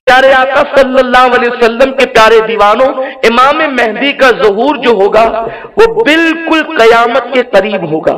प्यारे आका सल्लल्लाहु अलैहि वसल्लम के प्यारे दीवानों, इमाम मेहदी का ज़हूर जो होगा वो बिल्कुल क़यामत के करीब होगा।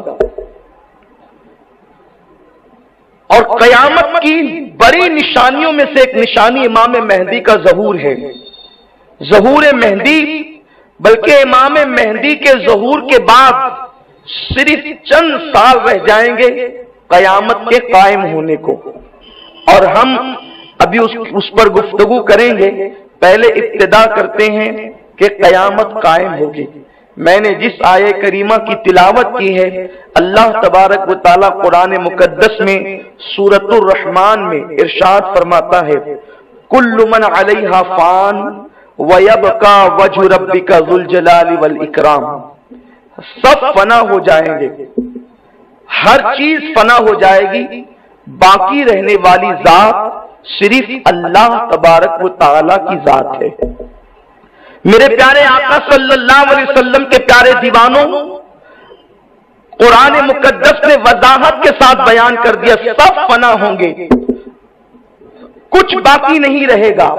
और क़यामत की बड़ी निशानियों में से एक निशानी इमाम मेहदी का ज़हूर है। ज़हूर मेहदी, बल्कि इमाम मेहदी के ज़हूर के बाद सिर्फ चंद साल रह जाएंगे क़यामत के कायम होने को, और हम अभी उस पर गुफ्तगू करेंगे। पहले इब्तिदा करते हैं कि क़यामत कायम होगी। मैंने जिस आये करीमा की तिलावत की है, अल्लाह तबारक व तआला कुरान मुकद्दस में सूरतुर रहमान में इरशाद फरमाता है, कुल्लु मन अलैहा फान व यबका वजहु रब्बिका ज़ुल जलाली वल इकराम। सब फना हो जाएंगे, हर चीज फना हो जाएगी, बाकी रहने वाली जात सिर्फ अल्लाह तबारक व तआला की जात है। मेरे प्यारे आका सल्लल्लाहु अलैहि वसल्लम के प्यारे दीवानों, कुरान मुकद्दस ने वजाहत के साथ बयान कर दिया, सब फना होंगे, कुछ बाकी नहीं रहेगा।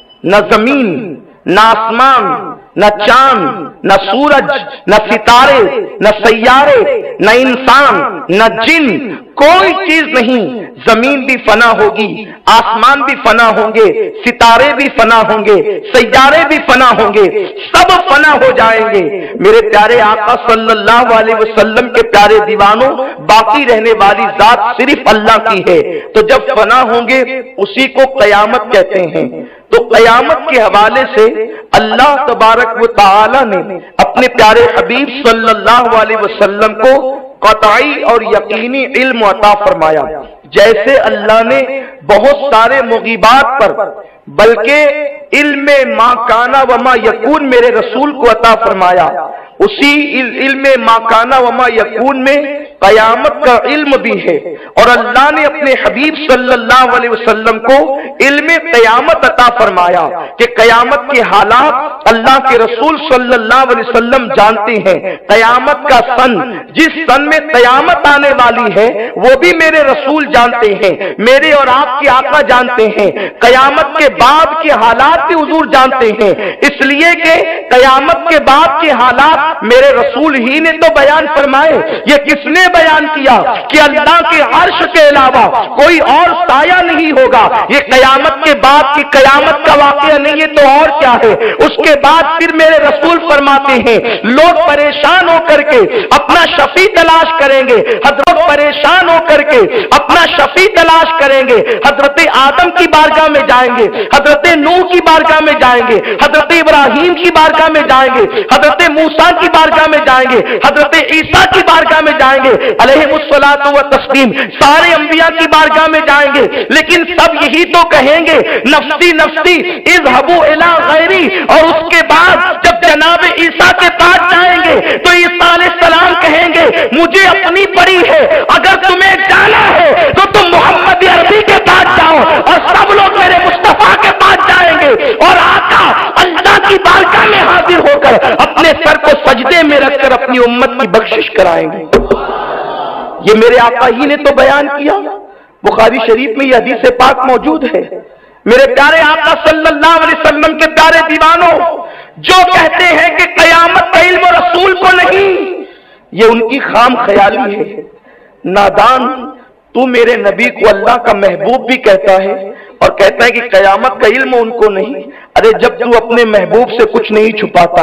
न जमीन, न आसमान, न चांद, न सूरज, न सितारे, न सैयारे, न इंसान, न जिन, कोई चीज नहीं। जमीन भी फना होगी, आसमान भी फना होंगे, सितारे भी फना होंगे, सैयारे भी फना होंगे, सब फना हो जाएंगे। मेरे प्यारे आका सल्लल्लाहु अलैहि वसल्लम के प्यारे दीवानों, बाकी रहने वाली जात सिर्फ अल्लाह की है। तो जब फना होंगे उसी को क़यामत कहते हैं। तो क़यामत के हवाले से अल्लाह तबारक व तआला ने अपने प्यारे हबीब सल्लल्लाहु अलैहि वसल्लम को क़तई और यकीनी इल्म अता फरमाया। जैसे अल्लाह ने बहुत सारे मुगीबात पर, बल्कि इल्म मा काना व मा यकून मेरे रसूल को अता फरमाया, उसी इल्म मा काना व मा यकून में क़यामत का इल्म भी है। और अल्लाह ने अपने हबीब सल्लल्लाहु अलैहि वसल्लम को इल्म क़यामत अता फरमाया कि क़यामत के हालात अल्लाह के रसूल सल्लल्लाहु अलैहि वसल्लम जानते हैं। क़यामत का सन, जिस सन में क़यामत आने वाली है, वो भी मेरे रसूल जानते हैं, मेरे और आपके आका जानते हैं। क़यामत के बाद के हालात भी हुजूर जानते हैं, इसलिए कि क़यामत के बाद के हालात मेरे रसूल ही ने तो बयान फरमाए। ये किसने बयान किया कि अल्लाह के अर्श के अलावा कोई और साया नहीं होगा। ये क़यामत के बाद की क़यामत का वाक़या नहीं है तो और क्या है। उसके बाद फिर मेरे रसूल फरमाते हैं, लोग परेशान होकर के अपना शफी तलाश करेंगे, हजरत परेशान होकर के अपना शफी तलाश करेंगे, हजरत आदम की बारगाह में जाएंगे, हजरत नूह की बारगाह में जाएंगे, हजरत इब्राहिम की बारगाह में जाएंगे, हजरत मूसा की बारगाह में जाएंगे, हजरत ईसा की बारगाह में जाएंगे अलैहिमुस्सलातु व तस्लीम, सारे अंबिया की बारगाह में जाएंगे। लेकिन सब यही तो कहेंगे, नफ्सी नफ्सी इज़हबू इला गैरी। और उसके बाद जब जनाब ईसा के पास जाएंगे तो ईसा अलैहिस्सलाम कहेंगे, मुझे अपनी पड़ी है, अगर तुम्हें जाना है तो तुम मोहम्मद अरबी के पास जाओ। और सब लोग मेरे मुस्तफा के पास जाएंगे और आका अल्लाह की बारगाह में हाजिर होकर अपने सर को सजदे में रखकर अपनी उम्मत की बख्शिश कराएंगे। ये मेरे आका ही ने तो बयान किया। बुखारी शरीफ में यह हदीस पाक मौजूद है। मेरे प्यारे आका सल्लल्लाहु अलैहि वसल्लम के प्यारे दीवानों, जो कहते हैं कि क़यामत का इल्म रसूल को नहीं, ये उनकी खाम ख्याली है। नादान, तू मेरे नबी को अल्लाह का महबूब भी कहता है और कहता है कि क़यामत का इल्म उनको नहीं। अरे जब तू अपने महबूब से कुछ नहीं छुपाता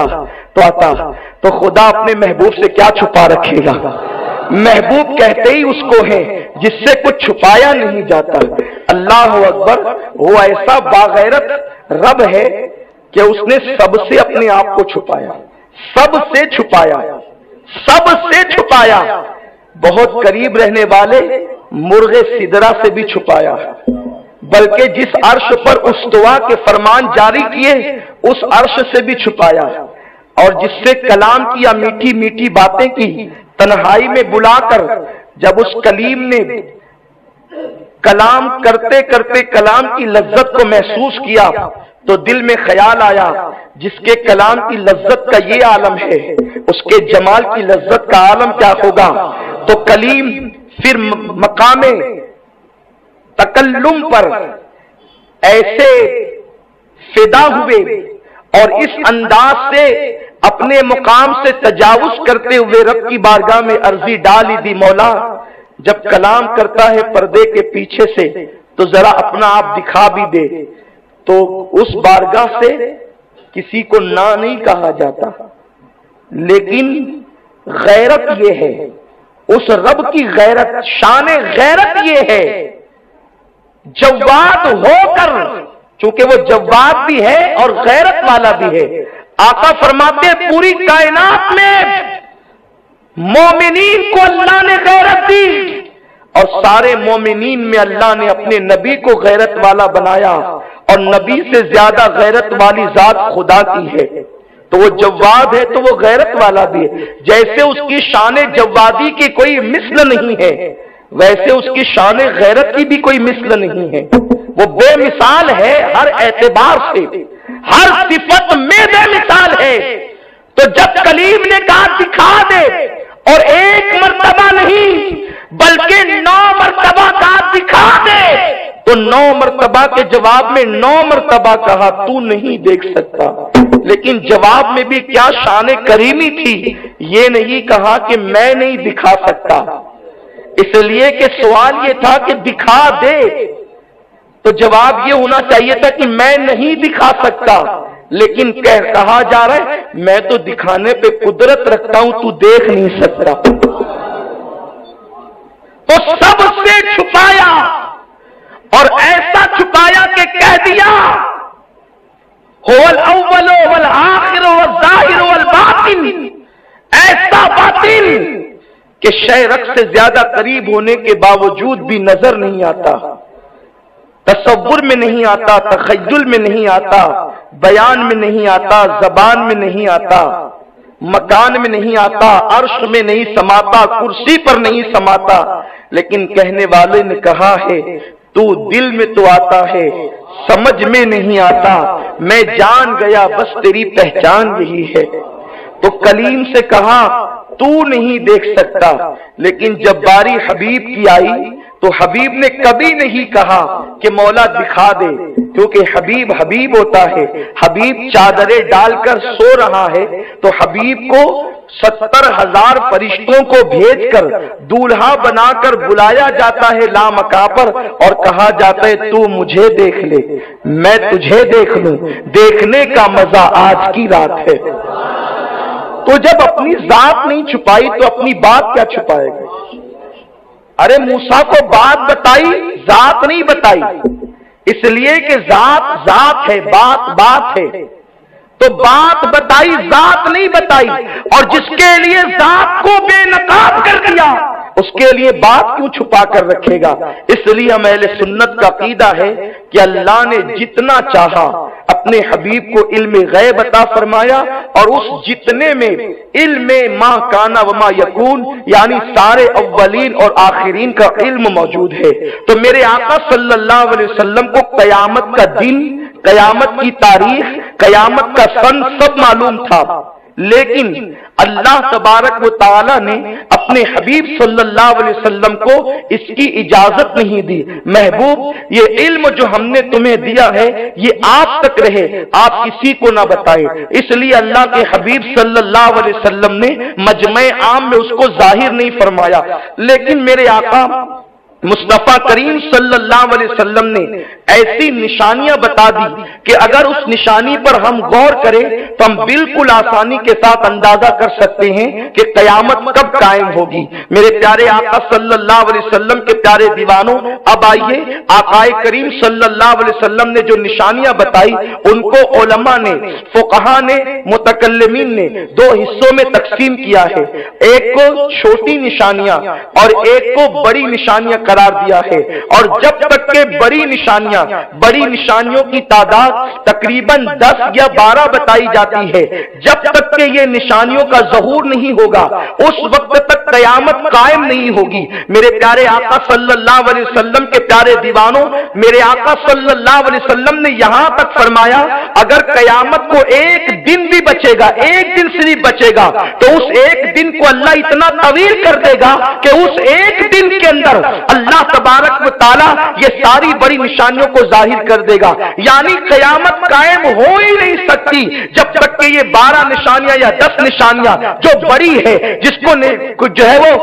तो खुदा अपने महबूब से क्या छुपा रखेगा। महबूब कहते ही उसको है जिससे कुछ छुपाया नहीं जाता। अल्लाह अकबर, वो ऐसा बागैरत रब है कि उसने सबसे अपने आप को छुपाया, सबसे छुपाया, सबसे छुपाया। बहुत करीब रहने वाले मुर्गे सिदरा से भी छुपाया, बल्कि जिस अर्श पर उस्तवा के फरमान जारी किए उस अर्श से भी छुपाया। और जिससे कलाम किया, मीठी मीठी बातें की, तन्हाई में बुलाकर जब उस कलीम ने कलाम करते करते कलाम की लज्जत को महसूस किया तो दिल में ख्याल आया, जिसके कलाम की लज्जत का ये आलम है, उसके जमाल की लज्जत का आलम क्या होगा। तो कलीम फिर मकामे तकल्लुम पर ऐसे فدا ہوئے اور اس انداز سے اپنے مقام سے تجاوز کرتے ہوئے رب کی بارگاہ میں عرضی ڈالی دی، مولا جب کلام کرتا ہے پردے کے پیچھے سے تو ذرا اپنا آپ دکھا بھی دے۔ تو اس بارگاہ سے کسی کو نہ نہیں کہا جاتا، لیکن غیرت یہ ہے، اس رب کی غیرت، شان غیرت یہ ہے، جواد ہو کر، چونکہ وہ جواد بھی ہے اور غیرت والا بھی ہے۔ آقا فرماتے پوری کائنات میں مومنین کو اللہ نے غیرت دی اور سارے مومنین میں اللہ نے اپنے نبی کو غیرت والا بنایا، اور نبی سے زیادہ غیرت والی ذات خدا کی ہے۔ تو وہ جواد ہے تو وہ غیرت والا بھی ہے۔ جیسے اس کی شان جوادی کی کوئی مثل نہیں ہے، ویسے اس کی شان غیرت کی بھی کوئی مثل نہیں ہے۔ وہ بے مثال ہے ہر اعتبار سے، ہر صفت میں بے مثال ہے۔ تو جب کلیم نے کہا دکھا دے، اور ایک مرتبہ نہیں بلکہ 9 مرتبہ کہا دکھا دے، تو 9 مرتبہ کے جواب میں 9 مرتبہ کہا تو نہیں دیکھ سکتا، لیکن جواب میں بھی کیا شان کریمی تھی، یہ نہیں کہا کہ میں نہیں دکھا سکتا، اس لیے کہ سوال یہ تھا کہ دکھا دے، تو جواب یہ ہونا چاہیے تھا کہ میں نہیں دکھا سکتا، لیکن کہا جا رہا ہے میں تو دکھانے پہ قدرت رکھتا ہوں، تو دیکھ نہیں سکتا۔ تو سب سے چھپایا، اور ایسا چھپایا کہ کہہ دیا هو الاول والآخر والظاہر والباطن، ایسا باطن کہ شرک سے زیادہ قریب ہونے کے باوجود بھی نظر نہیں آتا، تصور میں نہیں آتا، تخیل میں نہیں آتا، بیان میں نہیں آتا، زبان میں نہیں آتا، مکان میں نہیں آتا، عرش میں نہیں سماتا، کرسی پر نہیں سماتا، لیکن کہنے والے نے کہا ہے تو دل میں تو آتا ہے، سمجھ میں نہیں آتا، میں جان گیا بس تیری پہچان یہی ہے۔ تو کلیم سے کہا تو نہیں دیکھ سکتا، لیکن جب باری حبیب کی آئی تو حبیب نے کبھی نہیں کہا کہ مولا دکھا دے، کیونکہ حبیب حبیب ہوتا ہے۔ حبیب چادریں ڈال کر سو رہا ہے تو حبیب کو 70,000 فرشتوں کو بھیج کر دولہا بنا کر بلایا جاتا ہے لامکاں پر، اور کہا جاتا ہے تو مجھے دیکھ لے میں تجھے دیکھ لوں، دیکھنے کا مزہ آج کی رات ہے۔ تو جب اپنی ذات نہیں چھپائی تو اپنی بات کیا چھپائے گا؟ ارے موسیٰ کو بات بتائی، ذات نہیں بتائی، اس لیے کہ ذات ذات ہے، بات بات ہے، تو بات بتائی، ذات نہیں بتائی۔ اور جس کے لیے ذات کو بے نقاب کر دیا اس کے لیے بات کیوں چھپا کر رکھے گا؟ اس لیے ہم اہل سنت کا عقیدہ ہے کہ اللہ نے جتنا چاہا اپنے حبیب کو علم غیب عطا فرمایا، اور اس جتنے میں علم ما کانا وما یکون، یعنی سارے اولین اور آخرین کا علم موجود ہے۔ تو میرے آقا صلی اللہ علیہ وسلم کو قیامت کا دن، قیامت کی تاریخ، قیامت کا سن سب معلوم تھا، لیکن اللہ تبارک و تعالی نے اپنے حبیب صلی اللہ علیہ وسلم کو اس کی اجازت نہیں دی۔ محبوب یہ علم جو ہم نے تمہیں دیا ہے یہ آپ تک رہے، آپ کسی کو نہ بتائے، اس لیے اللہ کے حبیب صلی اللہ علیہ وسلم نے مجمع عام میں اس کو ظاہر نہیں فرمایا۔ لیکن میرے آقا مصطفیٰ کریم صلی اللہ علیہ وسلم نے ایسی نشانیاں بتا دی کہ اگر اس نشانی پر ہم غور کریں تو ہم بالکل آسانی کے ساتھ اندازہ کر سکتے ہیں کہ قیامت کب قائم ہوگی۔ میرے پیارے آقا صلی اللہ علیہ وسلم کے پیارے دیوانوں، اب آئیے آقا کریم صلی اللہ علیہ وسلم نے جو نشانیاں بتائی ان کو علماء نے، فقہاء نے، متکلمین نے 2 حصوں میں تقسیم کیا ہے، ایک کو چھوٹی نشانیاں اور ایک کو بڑی نشانیاں قرار دیا ہے۔ اور جب تک کہ بڑی نشانیوں کی تعداد تقریباً 10 یا 12 بتائی جاتی ہے، جب تک کہ یہ نشانیوں کا ظہور نہیں ہوگا اس وقت تک قیامت قائم نہیں ہوگی۔ میرے پیارے آقا صلی اللہ علیہ وسلم کے پیارے دیوانوں، میرے آقا صلی اللہ علیہ وسلم نے یہاں تک فرمایا اگر قیامت کو ایک دن بھی بچے گا، ایک دن صرف بچے گا، تو اس ایک دن کو اللہ اتنا طویل کر دے گا کہ اس ایک دن کے اندر अल्लाह तबारक व तआला ये सारी बड़ी निशानियों को जाहिर कर देगा। यानी क़यामत कायम हो ही नहीं सकती जब तक कि ये 12 निशानियां या 10 निशानियां जो बड़ी है, जिसको जो है वो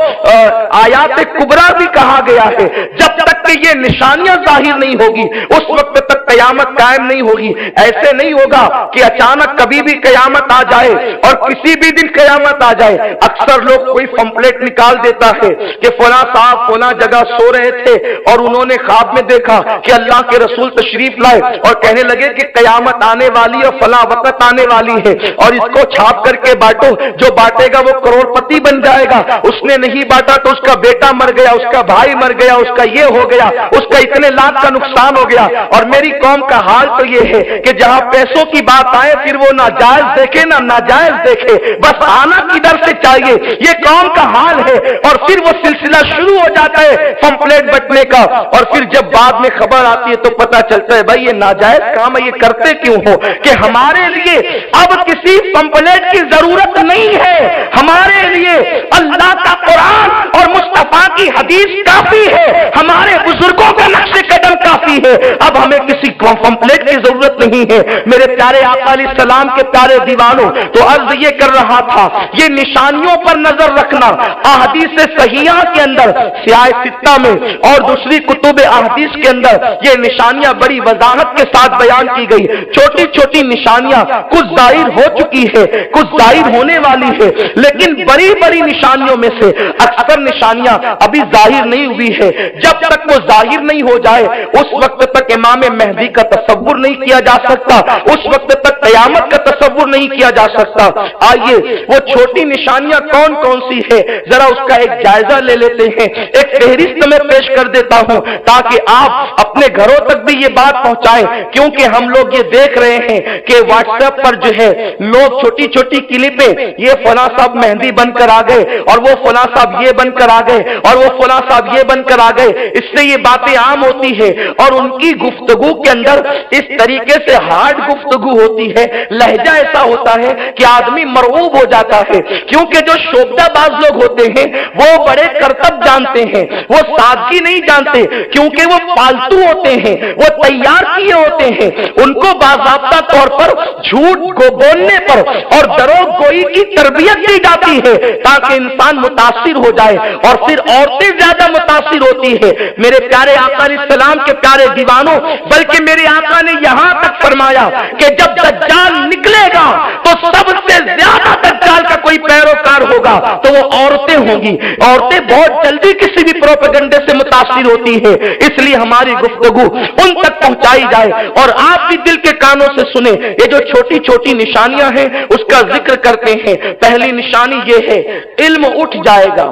आयात कुबरा भी कहा गया है, जब तक कि ये निशानियां जाहिर नहीं होगी उस वक्त तक क़यामत कायम नहीं होगी। ऐसे नहीं होगा कि अचानक कभी भी क़यामत आ जाए और किसी भी दिन क़यामत आ जाए। अक्सर लोग कोई पंपलेट निकाल देता है कि फला साहब फला जगह सो रहे थे और उन्होंने ख्वाब में देखा कि अल्लाह के रसूल तशरीफ लाए और कहने लगे कि क़यामत आने वाली और फला वक्त आने वाली है और इसको छाप करके बांटो, जो बांटेगा वो करोड़पति बन जाएगा। उसने नहीं बांटा तो उसका बेटा मर गया, उसका भाई मर गया, उसका ये हो गया, उसका इतने लाख का नुकसान हो गया। और मेरी कौम का हाल तो ये है कि जहां पैसों की बात आए फिर वो नाजायज देखे ना नाजायज देखे, बस आना किधर से चाहिए, ये कौम का हाल है। और फिर वो सिलसिला शुरू हो जाता है पंपलेट बंटने का, और फिर जब बाद में खबर आती है तो पता चलता है भाई ये नाजायज काम है, ये करते क्यों हो। कि हमारे लिए अब किसी पंपलेट की जरूरत नहीं है, हमारे लिए अल्लाह का कुरान और मुस्तफा की हदीस काफी है, हमारे बुजुर्गों का नक्शे कदम काफी है। अब हमें किसी पंपलेट की जरूरत नहीं है। मेरे प्यारे आका अलैहिस्सलाम के प्यारे दीवानों, तो अर्ज ये कर रहा था, ये निशानियों पर नजर रखना अहदीस सहीहा के अंदर सियाह सित्ता में और दूसरी कुतुब अहदीस के अंदर ये निशानियां बड़ी वजाहत के साथ बयान की गई। छोटी छोटी निशानियां कुछ जाहिर हो चुकी है, कुछ जाहिर होने वाली है, लेकिन बड़ी बड़ी निशानियों में से अक्सर निशानियां अभी जाहिर नहीं हुई है। जब तक वो जाहिर नहीं हो जाए उस वक्त तक इमाम महदी का तसव्वुर नहीं किया जा सकता, उस वक्त तक क़यामत का तसव्वुर नहीं किया जा सकता। आइए वो छोटी निशानियां कौन कौन सी है जरा उसका एक जायजा ले लेते हैं। एक फहरिस्त में पेश कर देता हूं ताकि आप अपने घरों तक भी ये बात पहुंचाएं, क्योंकि हम लोग ये देख रहे हैं कि व्हाट्सएप पर जो है लोग छोटी छोटी क्लिपें, ये फला साहब मेहंदी बनकर आ गए और वो फला साहब ये बनकर आ गए और वो फला साहब ये बनकर आ गए, इससे ये बातें आम होती है और उनकी गुफ्तगू के अंदर इस तरीके से हार्ड गुफ्तगू होती है, लहजा ऐसा होता है कि आदमी मरऊब हो जाता है। क्योंकि जो शोबदाबाज लोग होते हैं वो बड़े करतब जानते हैं, वो सादगी नहीं जानते, क्योंकि वो फालतू होते हैं, वो तैयार किए होते हैं। उनको बाज़ाब्ता तौर पर झूठ को बोलने पर और दरोग गोई की तरबियत दी जाती है ताकि इंसान मुतासिर हो जाए, और फिर औरतें ज्यादा मुतासिर होती है। मेरे प्यारे आका अलैहिस्सलाम के प्यारे दीवानों, बल्कि मेरे आका ने यहां तक फरमाया कि जब दज्जाल निकलेगा तो सबसे ज्यादा दज्जाल का कोई पैरोकार होगा तो वो औरतें होंगी। औरतें बहुत जल्दी किसी भी प्रोपेगेंडे से मुतासिर होती है, इसलिए हमारी गुफ्तगू उन तक पहुंचाई जाए और आप भी दिल के कानों से सुने। ये जो छोटी छोटी निशानियां हैं उसका जिक्र करते हैं। पहली निशानी ये है, इल्म उठ जाएगा,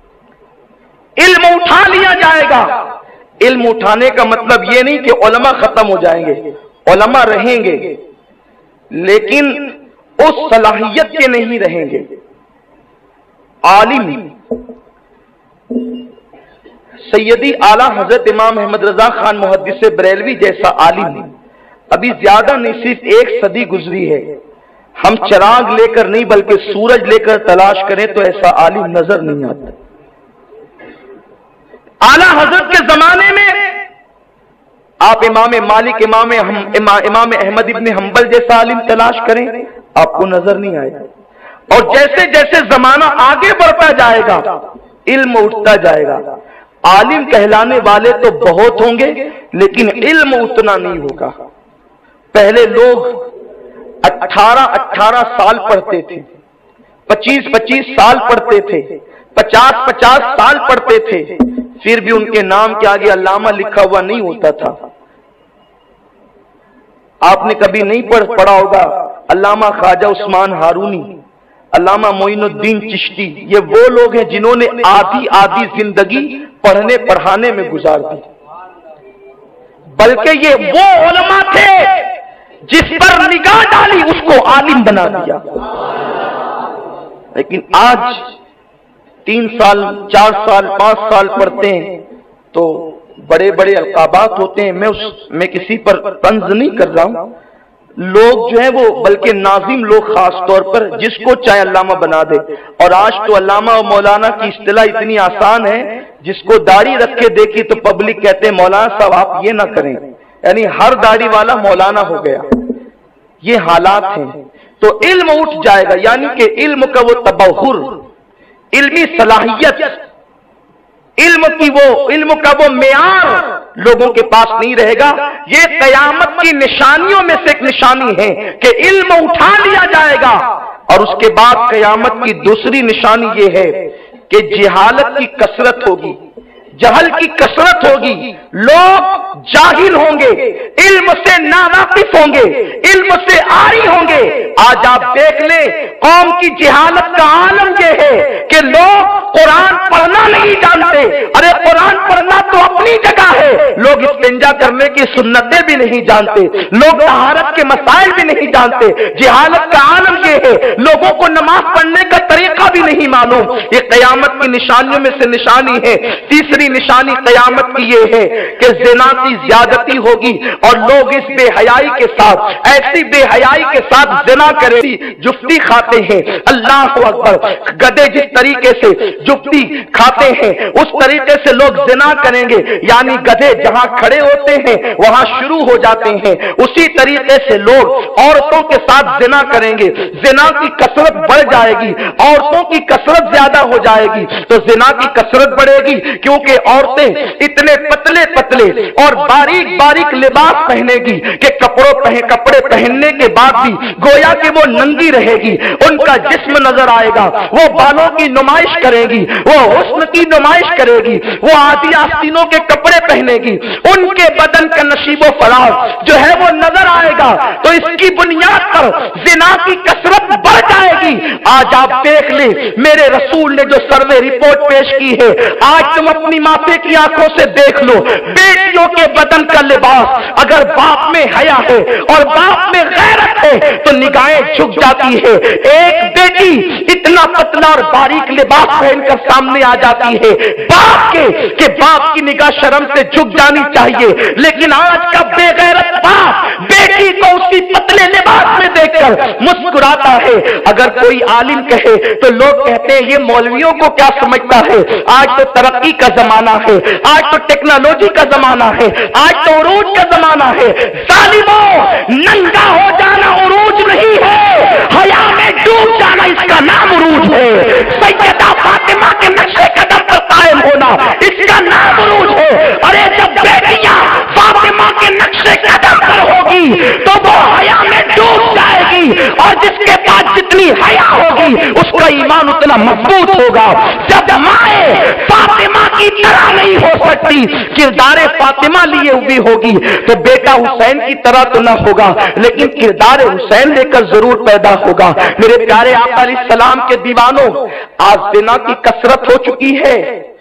इल्म उठा लिया जाएगा। इल्म उठाने का मतलब ये नहीं कि उलमा खत्म हो जाएंगे, उलमा रहेंगे लेकिन उस सलाहियत के नहीं रहेंगे। आलिम सैयदी आला हजरत इमाम अहमद रजा खान मुहद्दिस बरेलवी जैसा आलिम अभी ज्यादा नहीं, सिर्फ एक सदी गुजरी है। हम चिराग लेकर नहीं बल्कि सूरज लेकर तलाश करें तो ऐसा आलिम नजर नहीं आता। आला हजरत के जमाने में आप इमाम मालिक, इमाम अहमद इब्न हंबल जैसा आलिम तलाश करें आपको नजर नहीं आएगा। और जैसे जैसे जमाना आगे बढ़ता जाएगा इल्म उठता जाएगा। आलिम कहलाने वाले तो बहुत होंगे लेकिन इल्म उतना नहीं होगा। पहले लोग 18-18 साल पढ़ते थे, 25-25 साल पढ़ते थे, 50-50 साल पढ़ते थे, फिर भी उनके नाम के आगे अल्लामा लिखा हुआ नहीं होता था। आपने कभी नहीं पढ़ा होगा अल्लामा ख्वाजा उस्मान हारूनी, अल्लामा मोइनुद्दीन चिश्ती, ये वो लोग हैं जिन्होंने आधी आधी जिंदगी पढ़ने पढ़ाने में गुजार दी। बल्कि ये वो उलमा थे जिस पर निगाह डाली उसको आलिम बना दिया। लेकिन आज 3 साल 4 साल 5 साल पढ़ते हैं तो बड़े बड़े अलकाबात होते हैं। मैं किसी पर तंज नहीं कर रहा हूं, لوگ جو ہے وہ بلکہ ناظم لوگ خاص طور پر جس کو چاہے علامہ بنا دے، اور آج تو علامہ و مولانا کی اصطلاح اتنی آسان ہے، جس کو داڑھی رکھ کے دیکھی تو پبلک کہتے ہیں مولانا صاحب آپ یہ نہ کریں، یعنی ہر داڑھی والا مولانا ہو گیا۔ یہ حالات ہیں، تو علم اٹھ جائے گا، یعنی کہ علم کا وہ تبحر، علمی صلاحیت، علم کا وہ معیار لوگوں کے پاس نہیں رہے گا۔ یہ قیامت کی نشانیوں میں سے ایک نشانی ہے کہ علم اٹھا لیا جائے گا، اور اس کے بعد قیامت کی دوسری نشانی یہ ہے کہ جہالت کی کثرت ہوگی، جہل کی کثرت ہوگی، لوگ جاہل ہوں گے، علم سے ناواقف ہوں گے، علم سے عاری ہوں گے۔ آج آپ دیکھ لیں قوم کی جہالت کا عالم یہ ہے کہ لوگ قرآن پڑھنا نہیں جانتے۔ ارے قرآن پڑھنا تو اپنی جگہ ہے، لوگ استنجا کرنے کی سنتیں بھی نہیں جانتے، لوگ طہارت کے مسائل بھی نہیں جانتے۔ جہالت کا عالم یہ ہے، لوگوں کو نماز پڑھنے کا طریقہ بھی نہیں معلوم۔ یہ قیامت کی نشانیوں میں سے نشانی ہے۔ تیسری نشانی قیامت کی یہ ہے کہ زنا کی زیادتی ہوگی، اور لوگ اس بے حیائی کے ساتھ، ایسی بے حیائی کے ساتھ زنا کریں، جفتی کھاتے ہیں۔ اللہ اکبر، گدھے جس طریقے سے جفتی کھاتے ہیں اس طریقے سے لوگ زنا کریں گے، یعنی گدھے جہاں کھڑے ہوتے ہیں وہاں شروع ہو جاتے ہیں، اسی طریقے سے لوگ عورتوں کے ساتھ زنا کریں گے۔ زنا کی کثرت بڑھ جائے گی، عورتوں کی کثرت زیادہ ہو جائے گی، تو زنا کی کثرت بڑھے گی، کیونکہ عورتیں اتنے پتلے پتلے اور باریک باریک لباس پہنے گی کہ کپڑے پہننے کے بعد بھی گویا کہ وہ ننگی رہے گی، ان کا جسم نظر آئے گا، وہ بالوں کی نمائش کرے گی، وہ حسن کی نمائش کرے گی، وہ آدھی آستینوں کے کپڑے پہنے گی، ان کے بدن کا نشیب و فراز جو ہے وہ نظر آئے گا۔ تو اس کی بنیاد پر زنا کی کثرت بڑھ جائے گی۔ آج آپ دیکھ لیں میرے رسول نے جو سروے رپورٹ پیش کی ہے، آج تم اپنی ماتے کی آنکھوں سے دیکھ لو، بیٹیوں کے بدن کا لباس اگر باپ میں حیا ہے اور باپ میں غیرت ہے تو نگاہیں جھک جاتی ہے۔ ایک بیٹی اتنا پتلا اور باریک لباس پہن کر سامنے آ جاتی ہے باپ کے کہ باپ کی نگاہ شرم سے جھک جانی چاہیے، لیکن آج کا بے غیرت باپ بیٹی کو اسی پتلے لباس میں دیکھ کر مسکراتا ہے۔ اگر کوئی عالم کہے تو لوگ کہتے ہیں یہ مولویوں کو کیا سمجھتا ہے، آج تو ترقی کا زمانہ ہے، آج تو ٹیکنالوجی کا زمانہ ہے، آج تو عروج کا زمانہ ہے۔ ظالموں، ننگا ہو جانا عروج نہیں ہے، حیا میں ڈوب جانا اس کا نام عروج ہے۔ سیدہ فاطمہ کے نقش قدم پر قائم ہونا اس کا نام عروج ہے۔ ارے جب بیٹیاں فاطمہ کے نقش قدم پر ہوگی تو وہ حیا میں ڈوب جائے گی، اور جس کے پاس جتنی حیا ہوگی اس کا ایمان اتنا مضبوط ہوگا۔ جب مائیں فاطمہ کی طرح نہیں ہو سکتی، کردار فاطمہ لیے ہوئی ہوگی تو بیٹا حسین کی طرح تو نہ ہوگا، لیکن کردار حسین لے کر ضرور پیدا ہوگا۔ میرے پیارے آقا علیہ السلام کے دیوانوں، آج زنا کی کثرت ہو چکی ہے۔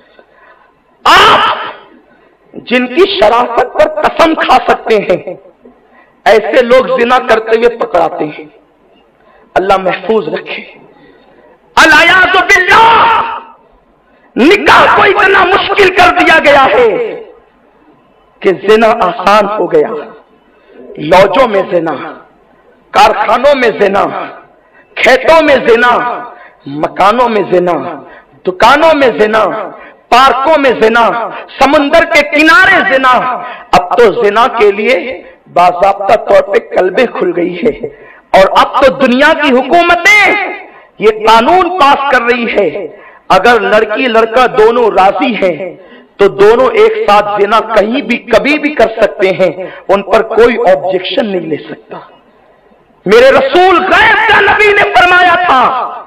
آپ جن کی شرافت پر قسم کھا سکتے ہیں ایسے لوگ زنا کرتے ہوئے پکڑاتے ہیں۔ اللہ محفوظ رکھے۔ الیاذ باللہ، نکاح کو اتنا مشکل کر دیا گیا ہے کہ زنا آسان ہو گیا۔ لوجوں میں زنا، کارخانوں میں زنا، کھیتوں میں زنا، مکانوں میں زنا، دکانوں میں زنا، پارکوں میں زنا، سمندر کے کنارے زنا۔ اب تو زنا کے لیے باضابطہ طور پہ کلبیں کھل گئی ہے، اور اب تو دنیا کی حکومتیں یہ قانون پاس کر رہی ہے، اگر لڑکی لڑکا دونوں راضی ہیں تو دونوں ایک ساتھ زنا کہیں بھی کبھی بھی کر سکتے ہیں، ان پر کوئی آبجیکشن نہیں لے سکتا۔ میرے رسول غیب کا نبی نے فرمایا تھا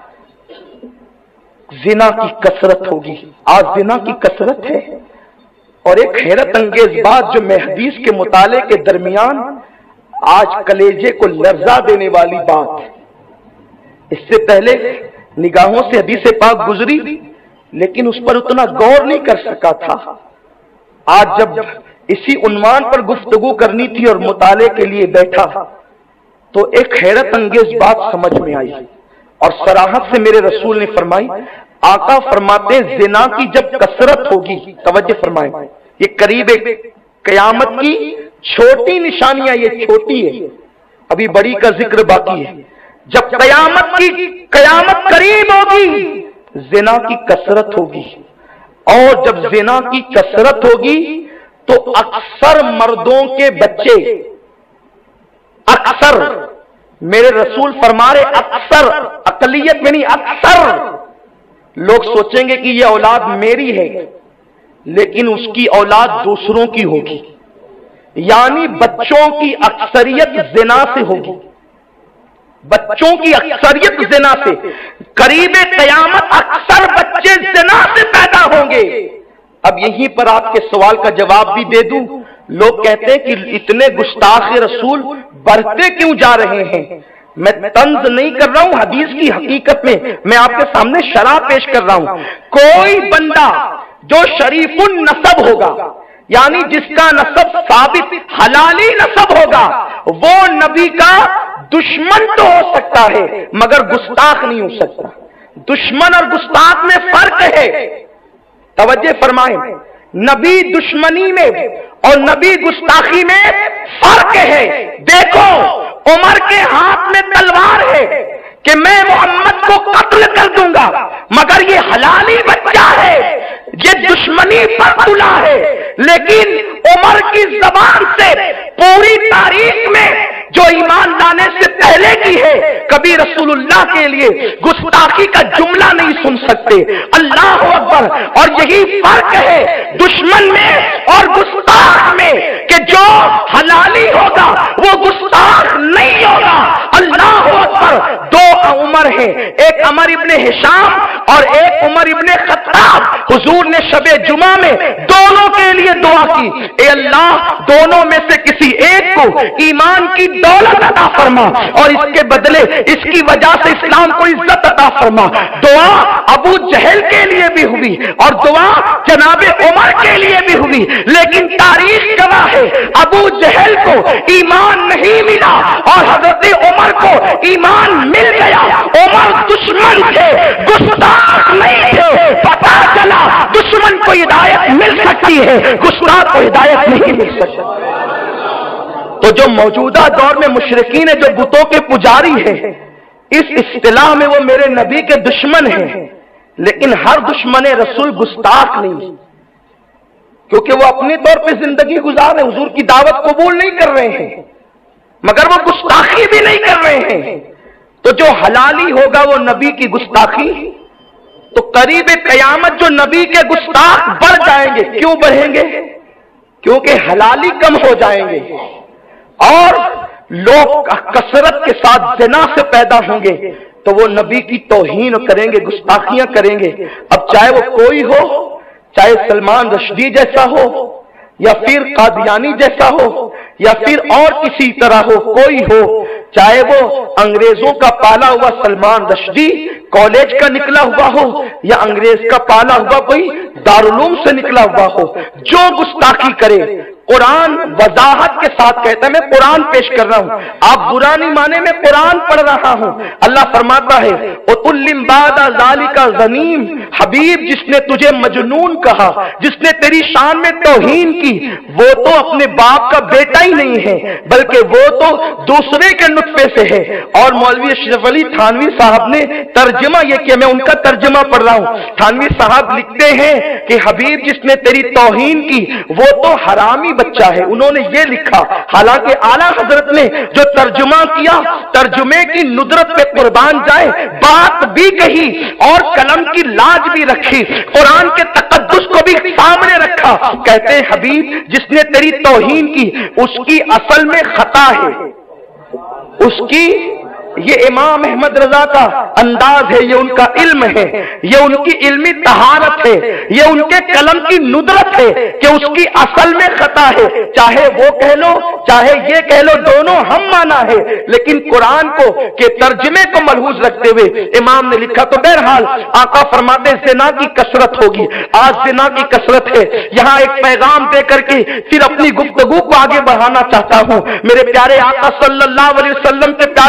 زنا کی کثرت ہوگی۔ آج زنا کی کثرت ہے، اور ایک حیرت انگیز بات جو میں حدیث کے مطالعے کے درمیان آج کلیجے کو لرزا دینے والی بات، اس سے پہلے نگاہوں سے حدیث پاک گزری لیکن اس پر اتنا غور نہیں کر سکا تھا۔ آج جب اسی عنوان پر گفتگو کرنی تھی اور مطالعے کے لیے بیٹھا تو ایک حیرت انگیز بات سمجھ میں آئی، اور صراحت سے میرے رسول نے فرمائی، آقا فرماتے ہیں زنا کی جب کثرت ہوگی، توجہ فرمائیں، یہ قریب قیامت کی چھوٹی نشانیاں، یہ چھوٹی ہے، ابھی بڑی کا ذکر باقی ہے. جب قیامت قریب ہوگی زنا کی کثرت ہوگی، اور جب زنا کی کثرت ہوگی تو اکثر مردوں کے بچے، اکثر میرے رسول فرما رہے اکثر، اقلیت میں نہیں اکثر لوگ سوچیں گے کہ یہ اولاد میری ہے، لیکن اس کی اولاد دوسروں کی ہوگی. یعنی بچوں کی اکثریت زنا سے ہوگی، بچوں کی اکثریت زنا سے. قریب قیامت اکثر بچے زنا سے پیدا ہوں گے. اب یہیں پر آپ کے سوال کا جواب بھی دے دوں. لوگ کہتے ہیں کہ اتنے گستاخ رسول بڑھتے کیوں جا رہے ہیں؟ میں طنز نہیں کر رہا ہوں، حدیث کی حقیقت میں آپ کے سامنے شرح پیش کر رہا ہوں. کوئی بندہ جو شریف النسب ہوگا، یعنی جس کا نسب ثابت حلالی نسب ہوگا، وہ نبی کا دشمن تو ہو سکتا ہے مگر گستاخ نہیں ہو سکتا. دشمن اور گستاخ میں فرق ہے، توجہ فرمائیں. نبی دشمنی میں اور نبی گستاخی میں فرق ہے. دیکھو عمر کے ہاتھ میں تلوار ہے کہ میں محمد کو قتل کر دوں گا، مگر یہ حلالی بچہ ہے، یہ دشمنی پر تلا ہے. لیکن عمر کی زبان سے پوری تاریخ میں جو ایمان لانے سے پہلے کی ہے، کبھی رسول اللہ کے لیے گستاخی کا جملہ نہیں سن سکتے. اللہ اکبر. اور یہی فرق ہے دشمن میں اور گستاخ میں کہ جو حلالی ہوگا وہ گستاخ نہیں ہوگا. اللہ اکبر. دو عمر ہیں، ایک عمر ابن ہشام اور ایک عمر ابن خطاب. حضور نے شب جمعہ میں دونوں کے لیے دعا کی، اے اللہ دونوں میں سے کسی ایک کو ایمان کی دولت عطا فرما اور اس کے بدلے اس کی وجہ سے اسلام کو عزت عطا فرما. دعا ابو جہل کے لیے بھی ہوئی اور دعا جناب عمر کے لیے بھی ہوئی، لیکن تاریخ گواہ ہے ابو جہل کو ایمان نہیں ملا اور حضرت عمر کو ایمان مل گیا. عمر دشمن تھے، گستاخ نہیں تھے. پتا چلا دشمن کو ہدایت مل سکتی ہے، گستاخ کو ہدایت نہیں مل سکتی. تو جو موجودہ دور میں مشرکین ہیں، جو بتوں کے پجاری ہیں، اس اصطلاح میں وہ میرے نبی کے دشمن ہیں، لیکن ہر دشمن رسول گستاخ نہیں، کیونکہ وہ اپنے طور پہ زندگی گزار رہے ہیں، حضور کی دعوت قبول نہیں کر رہے ہیں، مگر وہ گستاخی بھی نہیں کر رہے ہیں. تو جو حلالی ہوگا وہ نبی کی گستاخی. تو قریب قیامت جو نبی کے گستاخ بڑھ جائیں گے. کیوں بڑھیں گے؟ کیونکہ حلالی کم ہو جائیں گے اور لوگ کثرت کے ساتھ زنا سے پیدا ہوں گے، تو وہ نبی کی توہین کریں گے، گستاخیاں کریں گے. اب چاہے وہ کوئی ہو، چاہے سلمان رشدی جیسا ہو یا پھر قادیانی جیسا ہو یا پھر اور کسی طرح ہو، کوئی ہو، چاہے وہ انگریزوں کا پالا ہوا سلمان رشدی کالج کا نکلا ہوا ہو یا انگریز کا پالا ہوا کوئی دارالعلوم سے نکلا ہوا ہو، جو گستاخی کرے قرآن وضاحت کے ساتھ کہتا ہے. میں قرآن پیش کر رہا ہوں، آپ برا نہیں مانے، میں قرآن پڑھ رہا ہوں. اللہ فرماتا ہے وَقُلِّمْ بَعْدَ ذَلِكَ غَنِيمٌ. حبیب جس نے تجھے مجنون کہا، جس نے تیری شان میں توہین کی، وہ تو اپنے باپ کا بیٹا ہی نہیں ہے بلکہ وہ تو دوسرے کے نطفے سے ہے. اور مولوی اشرف علی تھانوی صاحب نے ترجمہ یہ کیا، میں ان کا ترجمہ پڑھ رہا ہوں. تھانوی صاحب لکھتے ہیں کہ حبیب جس نے تیری توہین کی وہ تو حرامی بچہ ہے. انہوں نے یہ لکھا، حالانکہ اعلیٰ حضرت نے جو ترجمہ کیا، ترجمے کی ندرت پہ قربان جائے، بات بھی کہی اور قلم کی لاج بھی رکھی، قرآن کے تقدس کو بھی سامنے رکھا. کہتے ہیں حبیب جس نے تیری توہین کی اس کی اصل میں خطا ہے، اس کی یہ امام احمد رضا کا انداز ہے، یہ ان کا علم ہے، یہ ان کی علمی طہارت ہے، یہ ان کے قلم کی ندرت ہے کہ اس کی اصل میں خطا ہے. چاہے وہ کہہ لو چاہے یہ کہہ لو، دونوں ہم مانا ہے، لیکن قرآن کو کے ترجمے کو ملحوظ رکھتے ہوئے امام نے لکھا. تو بہرحال آقا فرماتے زنا کی کثرت ہوگی. آج زنا کی کثرت ہے. یہاں ایک پیغام دے کر کے پھر اپنی گفتگو کو آگے بڑھانا چاہتا ہوں. میرے پیارے آقا صلی اللہ علیہ وسلم کے پیارے دیوانوں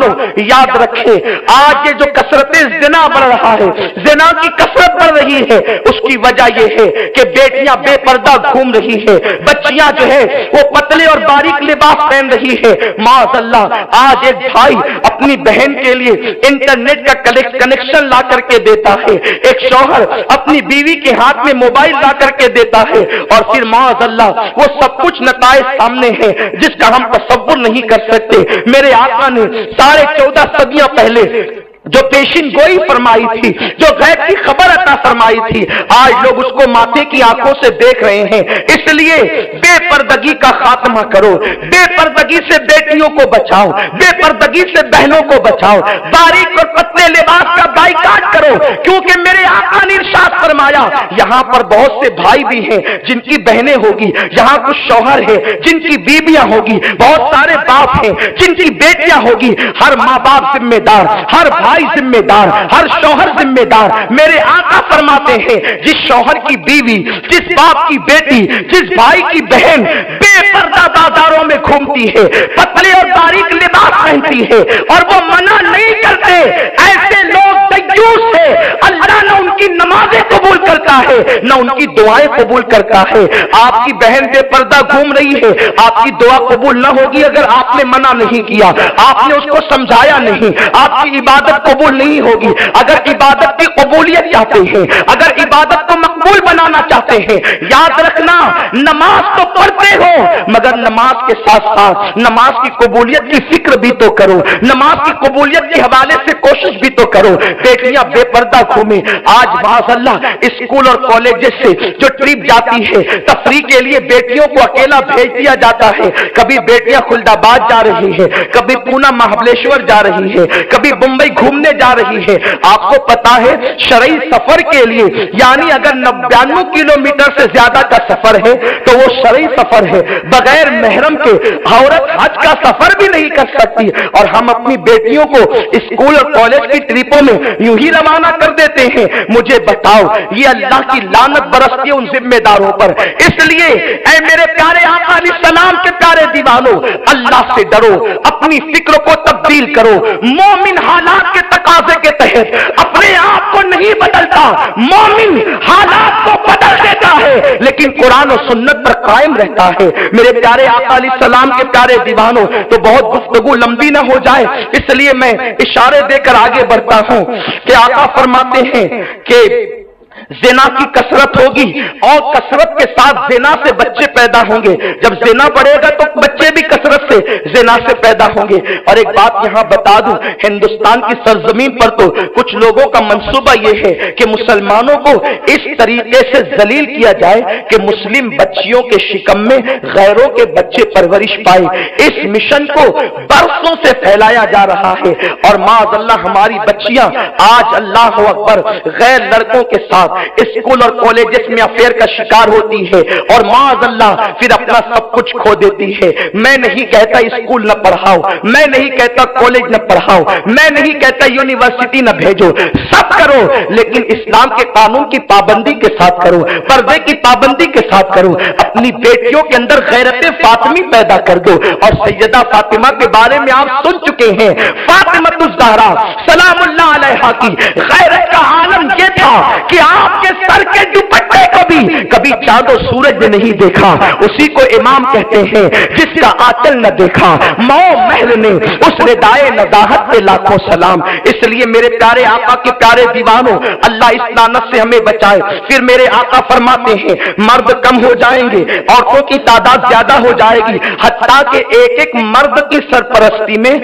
والوں याद रखें, आज ये जो कसरत ज़िना बढ़ रहा है, ज़िना की कसरत बढ़ रही है, उसकी वजह यह है कि बेटियां बेपर्दा घूम रही है, बच्चियां जो है वो पतले और बारीक लिबास पहन रही है. माज़अल्लाह, आज एक भाई अपनी बहन के लिए इंटरनेट का कनेक्शन ला करके देता है, एक शौहर अपनी बीवी के हाथ में मोबाइल ला करके देता है, और फिर माज़अल्लाह वो सब कुछ नताइज सामने है जिसका हम तसव्वुर नहीं कर सकते. मेरे आका ने 14.5 सदियां पहले जो पेशिन गोई फरमाई थी, जो गैब की खबर अता फरमाई थी, आज लोग उसको माथे की आंखों से देख रहे हैं. इसलिए बेपर्दगी का खात्मा करो, बेपर्दगी से बेटियों को बचाओ, बेपर्दगी से बहनों को बचाओ, बारीक और पतले लिबास का बाइकाट करो, क्योंकि मेरे आका ने इरशाद फरमाया, यहाँ पर बहुत से भाई भी हैं जिनकी बहनें होगी, यहाँ कुछ शौहर है जिनकी बीबियां होगी, बहुत सारे बाप हैं जिनकी बेटियां होगी. हर माँ बाप जिम्मेदार, हर भाई जिम्मेदार, हर शौहर जिम्मेदार. मेरे आका फरमाते हैं, जिस शौहर की बीवी, जिस बाप की बेटी, जिस भाई की बहन बेपर्दा बाजारों में घूमती है, पतले और बारीक लिबास पहनती है और वो मना नहीं करते, ऐसे लोग दय्यूस है. अल्लाह न उनकी नमाजें कबूल करता है, न उनकी दुआएं कबूल करता है. आपकी बहन बेपर्दा घूम रही है, आपकी दुआ कबूल न होगी अगर आपने मना नहीं किया, आपने उसको समझाया नहीं. आपकी इबादत कबूल नहीं होगी. अगर इबादत की कबूलियत चाहते हैं, अगर इबादत को मकबूल बनाना चाहते हैं, याद रखना, नमाज तो पढ़ते हो, मगर नमाज के साथ साथ नमाज की कबूलियत की फिक्र भी तो करो, नमाज की कबूलियत के हवाले से कोशिश भी तो करो. बेटियां बेपर्दा घूमे. आज माशाअल्लाह स्कूल और कॉलेज से जो ट्रिप जाती है तफरीह के लिए, बेटियों को अकेला भेज दिया जाता है. कभी बेटियां खुलदाबाद जा रही है, कभी पूना महाबलेश्वर जा रही है, कभी मुंबई घूमने जा रही है. आपको पता है शरई सफर के लिए, यानी अगर 99 किलोमीटर से ज्यादा का सफर है तो वो शरई सफर है. बगैर महरम के औरत हज का सफर भी नहीं कर सकती, और हम अपनी बेटियों को स्कूल और कॉलेज की ट्रिपों में यूं ही रवाना कर देते हैं. मुझे बताओ, ये अल्लाह की लानत बरसती है उन जिम्मेदारों पर. इसलिए ऐ मेरे प्यारे आका अलैहिस्सलाम के प्यारे दीवानों, अल्लाह से डरो, अपनी फिक्र को तब्दील करो. मोमिन हालात के तकाजे के तहत अपने आप को नहीं बदलता, मोमिन हालात को बदल देता है, लेकिन कुरान और सुन्नत पर कायम रहता है. मेरे प्यारे आका अलैहिस्सलाम के प्यारे दीवानों, तो बहुत गुफ्तगू लंबी ना हो जाए, इसलिए मैं इशारे देकर आगे बढ़ता हूं कि आका फरमाते हैं कि ज़िना की कसरत होगी और कसरत के साथ ज़िना से बच्चे पैदा होंगे. जब ज़िना बढ़ेगा तो बच्चे भी कसरत से ज़िना से पैदा होंगे. और एक बात यहां बता दूं, हिंदुस्तान की सरजमीन पर तो कुछ लोगों का मंसूबा यह है कि मुसलमानों को इस तरीके से जलील किया जाए कि मुस्लिम बच्चियों के शिकम में गैरों के बच्चे परवरिश पाए. इस मिशन को बरसों से फैलाया जा रहा है, और माअल्लाह हमारी बच्चियां आज अल्लाह अकबर गैर लड़कों के साथ स्कूल और कॉलेजेस में अफेयर का शिकार होती है, और माअल्लाह फिर अपना सब कुछ खो देती है. मैं नहीं कहता स्कूल न पढ़ाओ, मैं नहीं कहता कॉलेज न पढ़ाओ, मैं नहीं कहता यूनिवर्सिटी न भेजो, सब करो, लेकिन इस्लाम के कानून की पाबंदी के साथ करो, पर्दे की पाबंदी के साथ करो. अपनी बेटियों के अंदर गैरत फातिमी पैदा कर दो. और सैयदा फातिमा के बारे में आप सुन चुके हैं, फातिमतुज़ ज़हरा सलामुल्लाह अलैहा की गैरत का आलम यह था कि आपके सर के दुपट्टे को भी कभी चांद और सूरज ने नहीं देखा. उसी को इमाम कहते हैं जिसका आंचल न देखा. मौ महल ने उस रिदाए नदाहत पे लाखों सलाम. इसलिए मेरे प्यारे आका के प्यारे दीवानों, अल्लाह इस लानत से हमें बचाए. फिर मेरे आका फरमाते हैं मर्द कम हो जाएंगे, औरतों की तादाद ज्यादा हो जाएगी, हत्ता के एक एक मर्द की सरपरस्ती में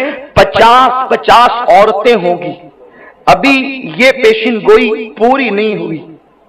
50-50 औरतें होंगी. अभी ये पेशिन गोई पूरी नहीं हुई.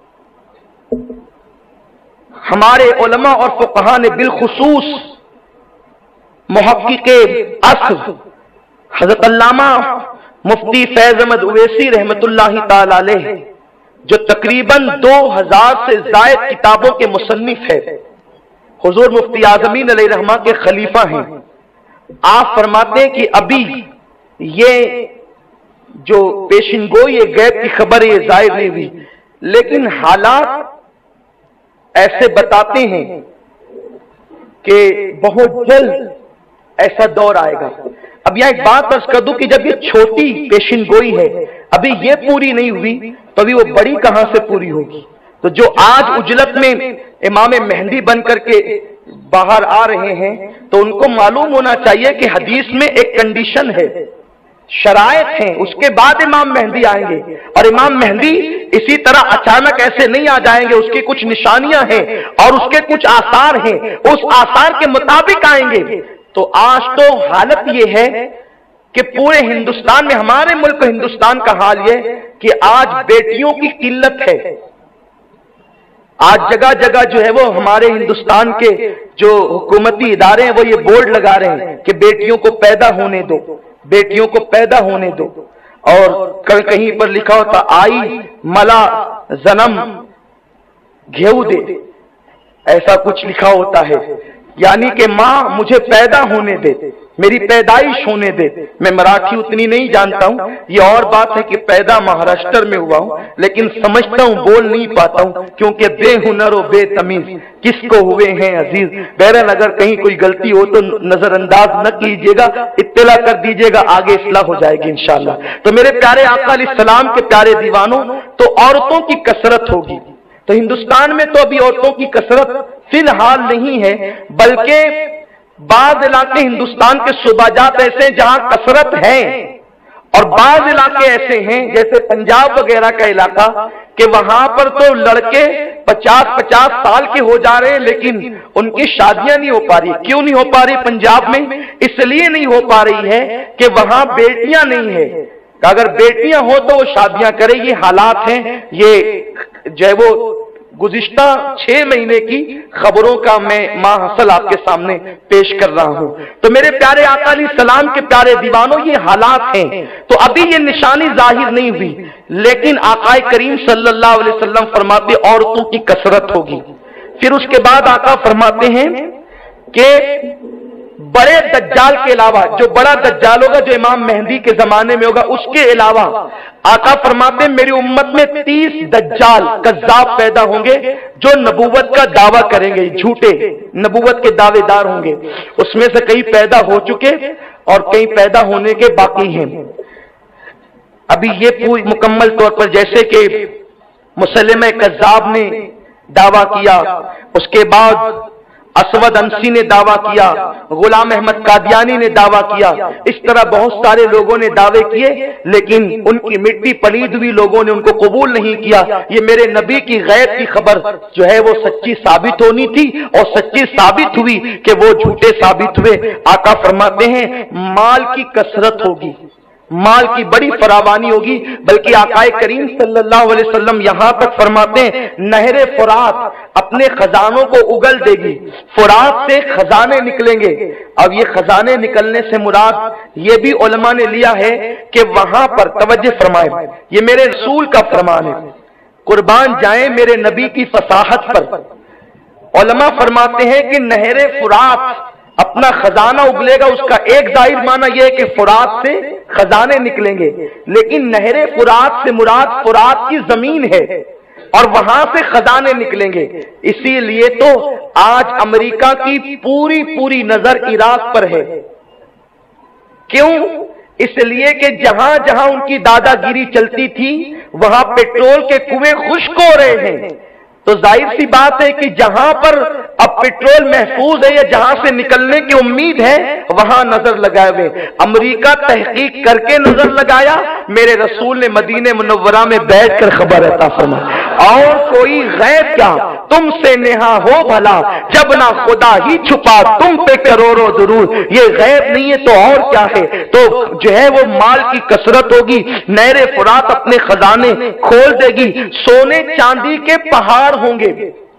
हमारे उलमा और फुक़हा ने बिलखुसूस मुहक्किक़े अस्र हज़रत अल्लामा मुफ्ती फैज़ अहमद उवैसी रहमतुल्लाहि ताला अलैह, जो तकरीबन 2000 से ज़ायद किताबों के मुसन्निफ है, हुज़ूर मुफ्ती आज़मीन अलैहिर्रहमा के खलीफा हैं, आप फरमाते हैं कि अभी ये जो पेशिनगोई ये गैब की खबर ये जाहिर नहीं हुई, लेकिन हालात ऐसे बताते हैं कि बहुत जल्द ऐसा दौर आएगा. اب یہاں ایک بات عرض کر دوں کہ جب یہ چھوٹی پیشن گوئی ہے، ابھی یہ پوری نہیں ہوئی تو ابھی وہ بڑی کہاں سے پوری ہوگی؟ تو جو آج اجلت میں امام مہدی بن کر کے باہر آ رہے ہیں تو ان کو معلوم ہونا چاہیے کہ حدیث میں ایک کنڈیشن ہے، شرائط ہیں، اس کے بعد امام مہدی آئیں گے، اور امام مہدی اسی طرح اچانک ایسے نہیں آ جائیں گے، اس کی کچھ نشانیاں ہیں اور اس کے کچھ آثار ہیں، اس آثار کے مطابق آئیں گے۔ تو آج تو حالت یہ ہے کہ پورے ہندوستان میں، ہمارے ملک ہندوستان کا حال یہ کہ آج بیٹیوں کی قلت ہے۔ آج جگہ جگہ جو ہے وہ ہمارے ہندوستان کے جو حکومتی ادارے ہیں وہ یہ بورڈ لگا رہے ہیں کہ بیٹیوں کو پیدا ہونے دو، بیٹیوں کو پیدا ہونے دو، اور کہیں پر لکھا ہوتا آئی ملا زنم گھیو دے، ایسا کچھ لکھا ہوتا ہے، یعنی کہ ماں مجھے پیدا ہونے دے، میری پیدائش ہونے دے۔ میں مراٹھی اتنی نہیں جانتا ہوں، یہ اور بات ہے کہ پیدا مہاراشٹر میں ہوا ہوں، لیکن سمجھتا ہوں، بول نہیں پاتا ہوں، کیونکہ بے ہنر و بے تمیز کس کو ہوئے ہیں عزیز۔ بہرحال اگر کہیں کوئی غلطی ہو تو نظر انداز نہ کیجیے گا، اطلاع کر دیجیے گا، آگے اصلاح ہو جائے گی انشاءاللہ۔ تو میرے پیارے آقا علیہ السلام کے پیارے دیوانوں، تو عورتوں کی کثرت ہوگی۔ تو ہندوستان میں تو ابھی عورتوں کی کثرت فی الحال نہیں ہے، بلکہ بعض علاقے ہندوستان کے صوبہ جات ایسے ہیں جہاں کثرت ہے، اور بعض علاقے ایسے ہیں جیسے پنجاب وغیرہ کا علاقہ کہ وہاں پر تو لڑکے 50-50 سال کے ہو جا رہے ہیں لیکن ان کی شادیاں نہیں ہو پا رہی۔ کیوں نہیں ہو پا رہی پنجاب میں؟ اس لیے نہیں ہو پا رہی ہے کہ وہاں بیٹیاں نہیں ہیں، اگر بیٹیاں ہو تو وہ شادیاں کرے۔ یہ حالات ہیں، یہ جو ہے وہ گزشتہ 6 مہینے کی خبروں کا میں ماحصل آپ کے سامنے پیش کر رہا ہوں۔ تو میرے پیارے آقا علیہ السلام کے پیارے دیوانوں، یہ حالات ہیں۔ تو ابھی یہ نشانی ظاہر نہیں ہوئی، لیکن آقا کریم صلی اللہ علیہ وسلم فرماتے عورتوں کی کثرت ہوگی۔ پھر اس کے بعد آقا فرماتے ہیں کہ بڑے دجال کے علاوہ، جو بڑا دجال ہوگا جو امام مہدی کے زمانے میں ہوگا، اس کے علاوہ آقا فرماتے ہیں میری امت میں 30 دجال کذاب پیدا ہوں گے جو نبوت کا دعویٰ کریں گے، جھوٹے نبوت کے دعوے دار ہوں گے۔ اس میں سے کئی پیدا ہو چکے اور کئی پیدا ہونے کے باقی ہیں۔ ابھی یہ پوری مکمل طور پر، جیسے کہ مسلمہ کذاب نے دعویٰ کیا، اس کے بعد اسود انسی نے دعویٰ کیا، غلام احمد قادیانی نے دعویٰ کیا، اس طرح بہت سارے لوگوں نے دعوے کیے، لیکن ان کی مٹی پلید ہوئی، لوگوں نے ان کو قبول نہیں کیا۔ یہ میرے نبی کی غیب کی خبر جو ہے وہ سچی ثابت ہونی تھی، اور سچی ثابت ہوئی کہ وہ جھوٹے ثابت ہوئے۔ آقا فرماتے ہیں مال کی کثرت ہوگی، مال کی بڑی فراوانی ہوگی، بلکہ آقا کریم صلی اللہ علیہ وسلم یہاں تک فرماتے ہیں نہر فرات اپنے خزانوں کو اگل دے گی، فرات سے خزانے نکلیں گے۔ اب یہ خزانے نکلنے سے مراد یہ بھی علماء نے لیا ہے کہ وہاں پر توجہ فرمائے، یہ میرے رسول کا فرمان ہے، قربان جائیں میرے نبی کی فصاحت پر۔ علماء فرماتے ہیں کہ نہر فرات اپنا خزانہ اگلے گا، اس کا ایک ظاہر معنی یہ ہے کہ فرات سے خزانے نکلیں گے، لیکن نہر فرات سے مراد فرات کی زمین ہے اور وہاں سے خزانے نکلیں گے۔ اسی لیے تو آج امریکہ کی پوری نظر عراق پر ہے۔ کیوں؟ اس لیے کہ جہاں جہاں ان کی دادا گیری چلتی تھی وہاں پیٹرول کے کنویں خشک ہو رہے ہیں، تو ظاہر سی بات ہے کہ جہاں پر اب پیٹرول محفوظ ہے یا جہاں سے نکلنے کی امید ہے وہاں نظر لگائے ہوئے۔ امریکہ تحقیق کر کے نظر لگایا، میرے رسول نے مدینہ منورہ میں بیٹھ کر خبر عطا فرمائی۔ اور کوئی غیب کیا تم سے نہا ہو بھلا، جب نہ خدا ہی چھپا تم پہ کروڑوں درود۔ یہ غیب نہیں ہے تو اور کیا ہے؟ تو جو ہے وہ مال کی کثرت ہوگی، نہر فرات اپنے خزانے کھول دے گی، سونے چاندی کے پہاڑ ہوں گے،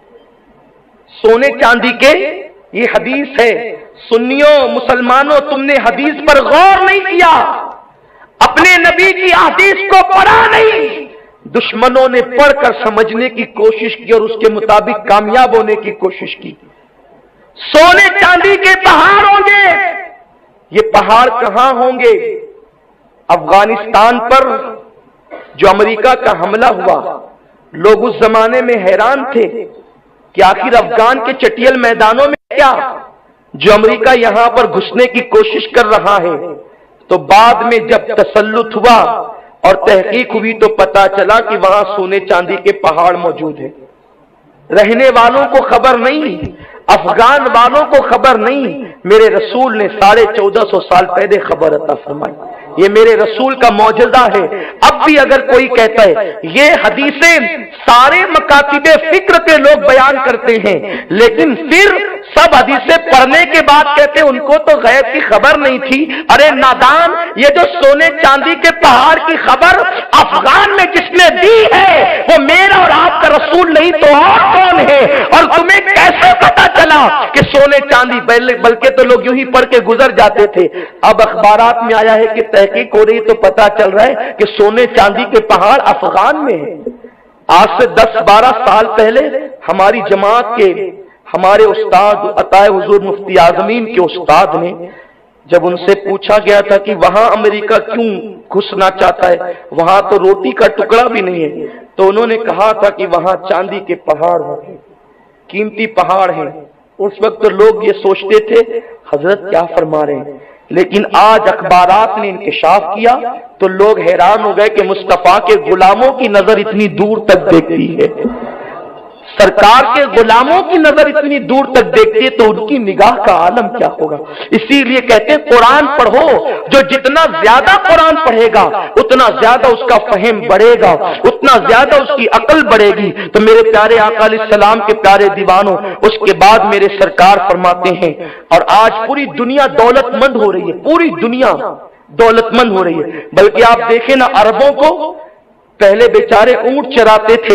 سونے چاندی کے۔ یہ حدیث ہے، سنیوں مسلمانوں تم نے حدیث پر غور نہیں کیا، اپنے نبی کی حدیث کو پڑھا نہیں، دشمنوں نے پڑھ کر سمجھنے کی کوشش کی اور اس کے مطابق کامیاب ہونے کی کوشش کی۔ سونے چاندی کے پہاڑ ہوں گے۔ یہ پہاڑ کہاں ہوں گے؟ افغانستان پر جو امریکہ کا حملہ ہوا، لوگ اس زمانے میں حیران تھے کہ آخر افغان کے چٹیل میدانوں میں کیا جو امریکہ یہاں پر گھسنے کی کوشش کر رہا ہے۔ تو بعد میں جب تسلط ہوا اور تحقیق ہوئی تو پتا چلا کہ وہاں سونے چاندی کے پہاڑ موجود ہیں. رہنے والوں کو خبر نہیں، افغان والوں کو خبر نہیں، میرے رسول نے 1450 سال پہلے خبر عطا فرمائی. یہ میرے رسول کا معجزہ ہے. اب بھی اگر کوئی کہتا ہے، یہ حدیثیں سارے مکاتب فکر کے لوگ بیان کرتے ہیں، لیکن پھر سب حدیثیں پڑھنے کے بعد کہتے ہیں ان کو تو غیب کی خبر نہیں تھی. ارے نادان، یہ جو سونے چاندی کے پہاڑ کی خبر افغان میں جس نے دی ہے وہ میرا اور آپ کا رسول نہیں تو اور کون ہے؟ اور تمہیں کیسے پتا چلا کہ سونے چاندی؟ بلکہ تو لوگ یوں ہی پڑھ کے گزر جاتے تھے. اب اخبارات میں آیا ہے کہ تحقیق ہو رہی تو پتا چل رہا ہے کہ سونے چاندی کے پہاڑ افغان میں ہیں. آج سے 10-12 سال پہلے ہماری جماعت کے ہمارے استاد عطائے حضور مفتی اعظمین کے استاد نے جب ان سے پوچھا گیا تھا کہ وہاں امریکہ کیوں گھسنا چاہتا ہے، وہاں تو روٹی کا ٹکڑا بھی نہیں ہے، تو انہوں نے کہا تھا کہ وہاں چاندی کے پہاڑ ہیں، قیمتی پہاڑ ہیں. اس وقت لوگ یہ سوچتے تھے حضرت کیا فرما رہے ہیں، لیکن آج اخبارات نے انکشاف کیا تو لوگ حیران ہو گئے کہ مصطفیٰ کے غلاموں کی نظر اتنی دور تک دیکھتی ہے، سرکار کے غلاموں کی نظر اتنی دور تک دیکھتی ہے تو ان کی نگاہ کا عالم کیا ہوگا. اسی لیے کہتے ہیں قرآن پڑھو، جو جتنا زیادہ قرآن پڑھے گا اتنا زیادہ اس کا فہم بڑھے گا، اتنا زیادہ اس کی عقل بڑھے گی. تو میرے پیارے آقا علیہ السلام کے پیارے دیوانوں، اس کے بعد میرے سرکار فرماتے ہیں، اور آج پوری دنیا دولت مند ہو رہی ہے، پوری دنیا دولت مند ہو رہی ہے. بلکہ آپ دیکھیں نا، عربوں کو پہلے بیچارے اونٹ چراتے تھے،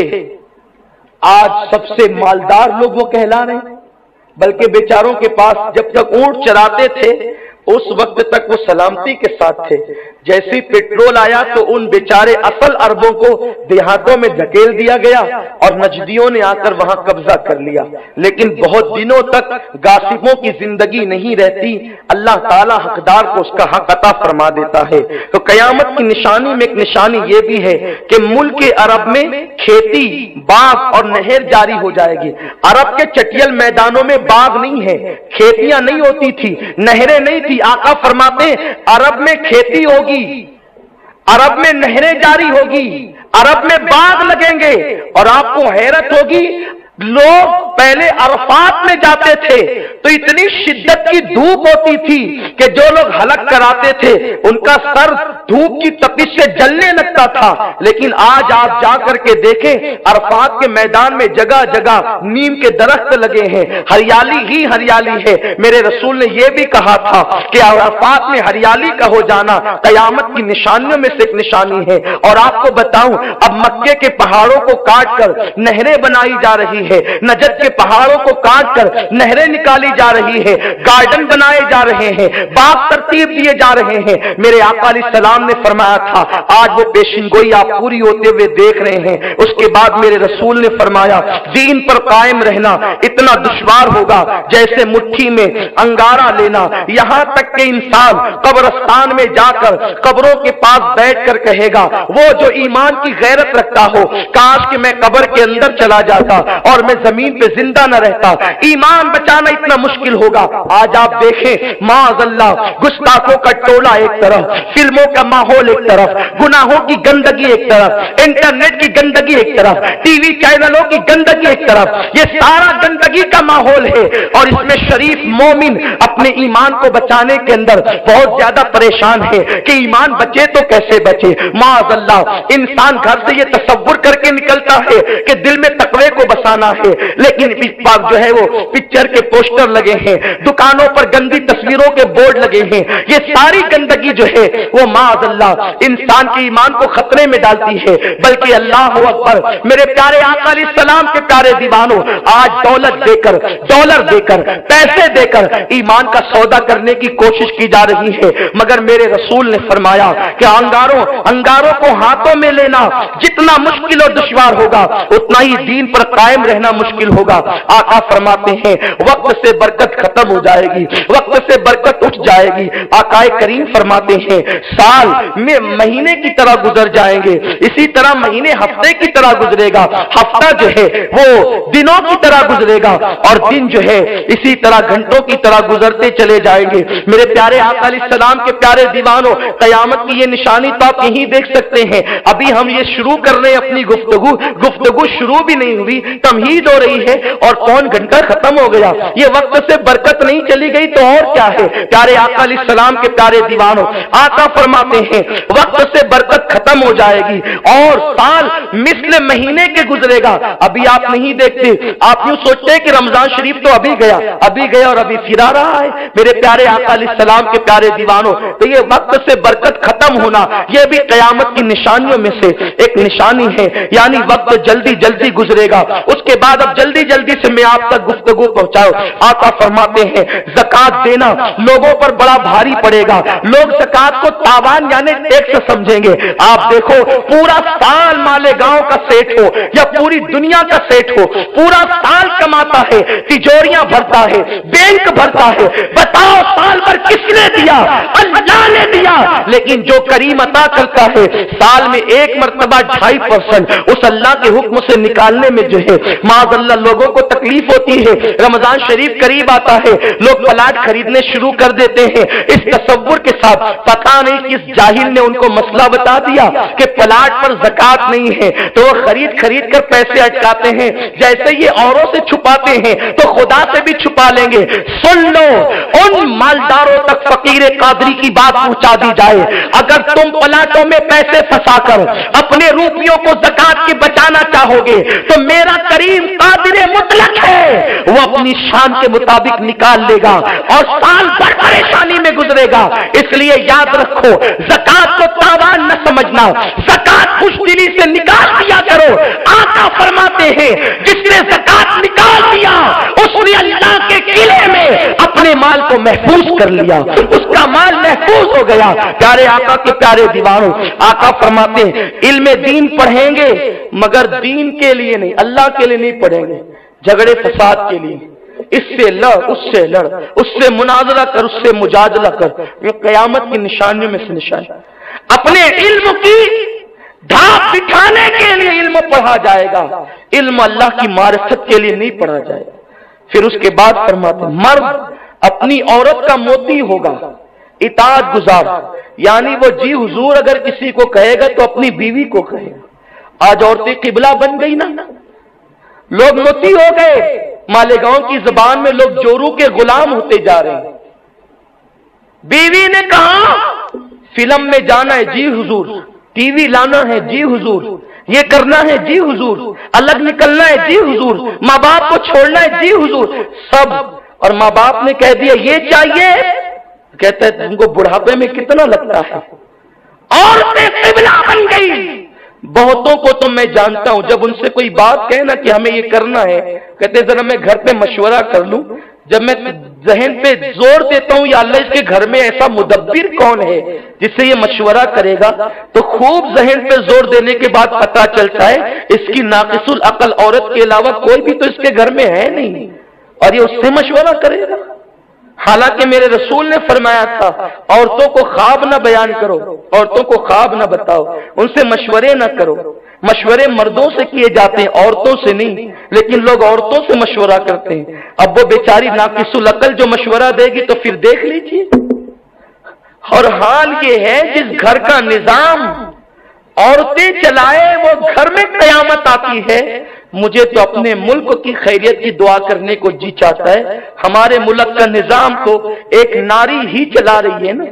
آج سب سے مالدار لوگ وہ کہلا رہے ہیں. بلکہ بیچاروں کے پاس جب تک اونٹ چراتے تھے اس وقت تک وہ سلامتی کے ساتھ تھے. جیسے پیٹرول آیا تو ان بیچارے اصل عربوں کو دیہاتوں میں دھکیل دیا گیا اور نجدیوں نے آ کر وہاں قبضہ کر لیا. لیکن بہت دنوں تک غاصبوں کی زندگی نہیں رہتی، اللہ تعالیٰ حقدار کو اس کا حق عطا فرما دیتا ہے. تو قیامت کی نشانی میں ایک نشانی یہ بھی ہے کہ ملک عرب میں کھیتی، باغ اور نہر جاری ہو جائے گی. عرب کے چٹیل میدانوں میں باغ نہیں ہے، کھیتیاں نہیں ہوتی تھی، نہریں نہیں تھی. آقا فرماتے ہیں عرب میں کھیتی ہوگی، عرب میں نہریں جاری ہوگی، عرب میں باغ لگیں گے. اور آپ کو حیرت ہوگی، لوگ پہلے عرفات میں جاتے تھے تو اتنی شدت کی دھوپ ہوتی تھی کہ جو لوگ ہلک کراتے تھے ان کا سر دھوپ کی تپش سے جلنے لگتا تھا. لیکن آج آپ جا کر کے دیکھیں عرفات کے میدان میں جگہ جگہ نیم کے درخت لگے ہیں، ہریالی ہی ہریالی ہے. میرے رسول نے یہ بھی کہا تھا کہ عرفات میں ہریالی کا ہو جانا قیامت کی نشانیوں میں سے ایک نشانی ہے. اور آپ کو بتاؤں، اب مکے کے پہاڑوں کو کاٹ کر نہریں بنائی جا رہی ہے، نجد کے پہاڑوں کو کاٹ کر نہریں نکالی جا رہی ہے، گارڈن بنائے جا رہے ہیں، باغ ترتیب دیے جا رہے ہیں. میرے آقا علیہ السلام نے فرمایا تھا، آج وہ پیشن گوئی آپ پوری ہوتے ہوئے دیکھ رہے ہیں. اس کے بعد میرے رسول نے فرمایا دین پر قائم رہنا اتنا دشوار ہوگا جیسے مٹھی میں انگارہ لینا. یہاں تک کہ انسان قبرستان میں جا کر قبروں کے پاس بیٹھ کر کہے گا، وہ جو ایمان کی غیرت رکھتا ہو، کاش کہ میں قبر کے اندر چلا جاتا اور میں زمین پہ زندہ نہ رہتا. ایمان بچانا اتنا مشکل ہوگا. آج آپ دیکھیں معاذ اللہ، گستاخوں کا ٹولہ ایک طرف، فلموں کا ماحول ایک طرف، گناہوں کی گندگی ایک طرف، انٹرنیٹ کی گندگی ایک طرف، ٹی وی چینلوں کی گندگی ایک طرف، یہ سارا گندگی کا ماحول ہے. اور اس میں شریف مومن اپنے ایمان کو بچانے کے اندر بہت زیادہ پریشان ہے کہ ایمان بچے تو کیسے بچے. معاذ اللہ، انسان گھر سے یہ تصور کر کے نکلتا ہے کہ دل میں تقوی کو بسانا ہے، لیکن جو ہے وہ پکچر کے پوسٹر لگے ہیں، دکانوں پر گندی تصویروں کے بورڈ لگے ہیں. یہ ساری گندگی جو ہے وہ معاذ اللہ انسان کے ایمان کو خطرے میں ڈالتی ہے. بلکہ اللہ اکبر، میرے پیارے آقا علیہ السلام کے پیارے دیوانوں، آج دولت دے کر، ڈالر دے کر، پیسے دے کر ایمان کا سودا کرنے کی کوشش کی جا رہی ہے. مگر میرے رسول نے فرمایا کہ انگاروں کو ہاتھوں میں لینا جتنا مشکل اور دشوار ہوگا اتنا ہی دین پر قائم رہنا مشکل ہوگا. होगा। आका फरमाते हैं वक्त से बरकत खत्म हो जाएगी, वक्त से बरकत उठ जाएगी। आकाए करीम फरमाते हैं साल में महीने की तरह गुजर जाएंगे, इसी तरह महीने हफ्ते की तरह गुजरेगा, हफ्ता जो है वो दिनों की तरह गुजरेगा और दिन जो है इसी तरह घंटों की तरह गुजरते चले जाएंगे। मेरे प्यारे आका अलैहिस्सलाम के प्यारे दीवानों, कयामत की ये निशानी तो आप यहीं देख सकते हैं। अभी हम ये शुरू कर रहे हैं अपनी गुफ्तगू शुरू भी नहीं हुई, तमहीद हो रही है और कौन घंटा खत्म हो गया। ये वक्त से बरकत नहीं चली गई तो और क्या है। प्यारे आका अलैहिस्सलाम के प्यारे दीवानों, आका फरमाते हैं वक्त से बरकत खत्म हो जाएगी और साल मिस्ल महीने के गुजरेगा। अभी आप नहीं देखते, आप यूं सोचते हैं कि रमजान शरीफ तो अभी गया और अभी फिर आ रहा है। मेरे प्यारे आका अलैहिस्सलाम के प्यारे दीवानों, तो ये वक्त से बरकत खत्म होना ये भी कयामत की निशानियों में से एक निशानी है, यानी वक्त जल्दी जल्दी गुजरेगा। उसके बाद अब जल्दी जल्दी से मैं आप तक गुफ्तगू पहुंचाऊं। आका फरमाते हैं ज़कात देना लोगों पर बड़ा भारी पड़ेगा, लोग ज़कात को तावान यानी टैक्स समझेंगे। आप देखो पूरा साल मालेगांव का सेठ हो या पूरी दुनिया का सेठ हो, पूरा साल कमाता है, तिजोरियां भरता है, बैंक भरता है, बताओ साल भर किसने दिया? अल्लाह ने दिया। लेकिन जो करीम अता करता है साल में एक मर्तबा 2.5% उस अल्लाह के हुक्म से निकालने में जो है माज़अल्लाह लोगों को तकलीफ होती है। रमजान शरीफ करीब आता है, लोग प्लाट खरीदने शुरू कर देते हैं इस तसव्वुर के साथ, पता नहीं किस जाहिल ने उनको मसला बता दिया कि प्लाट पर ज़कात नहीं है, तो वो खरीद कर पैसे अटकाते हैं। जैसे ये औरों से छुपाते हैं तो खुदा से भी छुपा लेंगे। सुन लो, उन मालदारों तक फकीर कादरी की बात पहुंचा दी जाए, अगर तुम प्लाटों में पैसे फंसाकर अपने रूपियों को ज़कात के बचाना चाहोगे तो मेरा करीम कादिर मुतलक है, वो अपनी शान के मुताबिक निकाल लेगा और साल भर परेशानी में गुजरेगा। इसलिए याद रखो, ज़कात को तावान न समझना, ज़कात खुशदिली से निकाल दिया करो। आका फरमाते हैं जिसने ज़कात निकाल दिया उसने अल्लाह के किले में अपने माल को महफूज कर लिया, उसका माल महफूज हो गया। प्यारे आका के प्यारे दीवानों, आका फरमाते हैं इल्म दीन पढ़ेंगे मगर दीन के लिए नहीं, अल्लाह के लिए नहीं पढ़ेंगे, झगड़े फसाद के लिए। इससे लड़, उससे लड़, उससे मुनाजरा कर, उससे मुजादला कर। ये कयामत की निशानियों में से निशानी। अपने इल्म की ढाक बिठाने के लिए इल्म पढ़ा जाएगा, इल्म अल्लाह की मारिफत के लिए नहीं पढ़ा जाएगा। फिर उसके बाद फरमाते मर्द अपनी औरत का मोती होगा, इताअत गुजार, यानी वो जी हुजूर अगर किसी को कहेगा तो अपनी बीवी को कहेगा। आज औरतें किबला बन गई ना, लोग मोती हो गए। मालेगांव की जुबान में लोग जोरू के गुलाम होते जा रहे हैं। बीवी ने कहा फिल्म में जाना है जी हुजूर, टीवी लाना है जी हुजूर, ये करना है जी हुजूर, अलग निकलना है जी हुजूर, माँ बाप को छोड़ना है जी हुजूर, सब। और माँ बाप ने कह दिया ये चाहिए, कहता है तुमको बुढ़ापे में कितना लगता है। औरतें किबला बन गई। बहुतों को तो मैं जानता हूं, जब उनसे कोई बात कहे ना कि हमें ये करना है, कहते जरा मैं घर पे मशवरा कर लूं। जब मैं जहन पे जोर देता हूं या अल्लाह इसके घर में ऐसा मुदब्बिर कौन है जिससे ये मशवरा करेगा, तो खूब जहन पे जोर देने के बाद पता चलता है इसकी नाकिसुल अकल औरत के अलावा कोई भी तो इसके घर में है नहीं, और ये उससे मशवरा करेगा। हालांकि मेरे रसूल ने फरमाया था औरतों को ख्वाब न बयान करो, औरतों को ख्वाब न बताओ, उनसे मशवरे न करो। मशवरे मर्दों से किए जाते हैं, औरतों से नहीं। लेकिन लोग औरतों से मशवरा करते हैं। अब वो बेचारी नाकिसुल अकल जो मशवरा देगी तो फिर देख लीजिए। और हाल ये है जिस घर का निजाम औरतें चलाए वो घर में कयामत आती है। मुझे तो अपने मुल्क की खैरियत की दुआ करने को जी चाहता है। हमारे मुल्क का निजाम तो एक नारी ही चला रही है ना।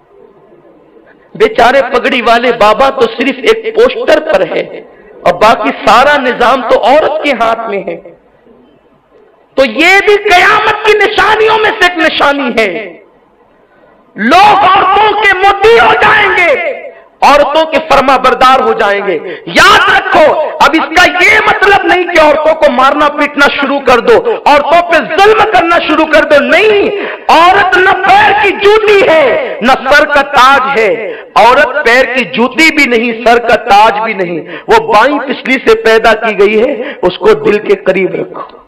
बेचारे पगड़ी वाले बाबा तो सिर्फ एक पोस्टर पर है और बाकी सारा निजाम तो औरत के हाथ में है। तो ये भी कयामत की निशानियों में से एक निशानी है। लोग औरतों के मोती हो जाएंगे, औरतों के फर्मा बरदार हो जाएंगे। याद रखो, अब इसका ये मतलब नहीं कि औरतों को मारना पीटना शुरू कर दो, औरतों पे जुल्म करना शुरू कर दो। नहीं, औरत न पैर की जूती है न सर का ताज है। औरत पैर की जूती भी नहीं, सर का ताज भी नहीं, वो बाईं पिछली से पैदा की गई है। उसको दिल के करीब रखो।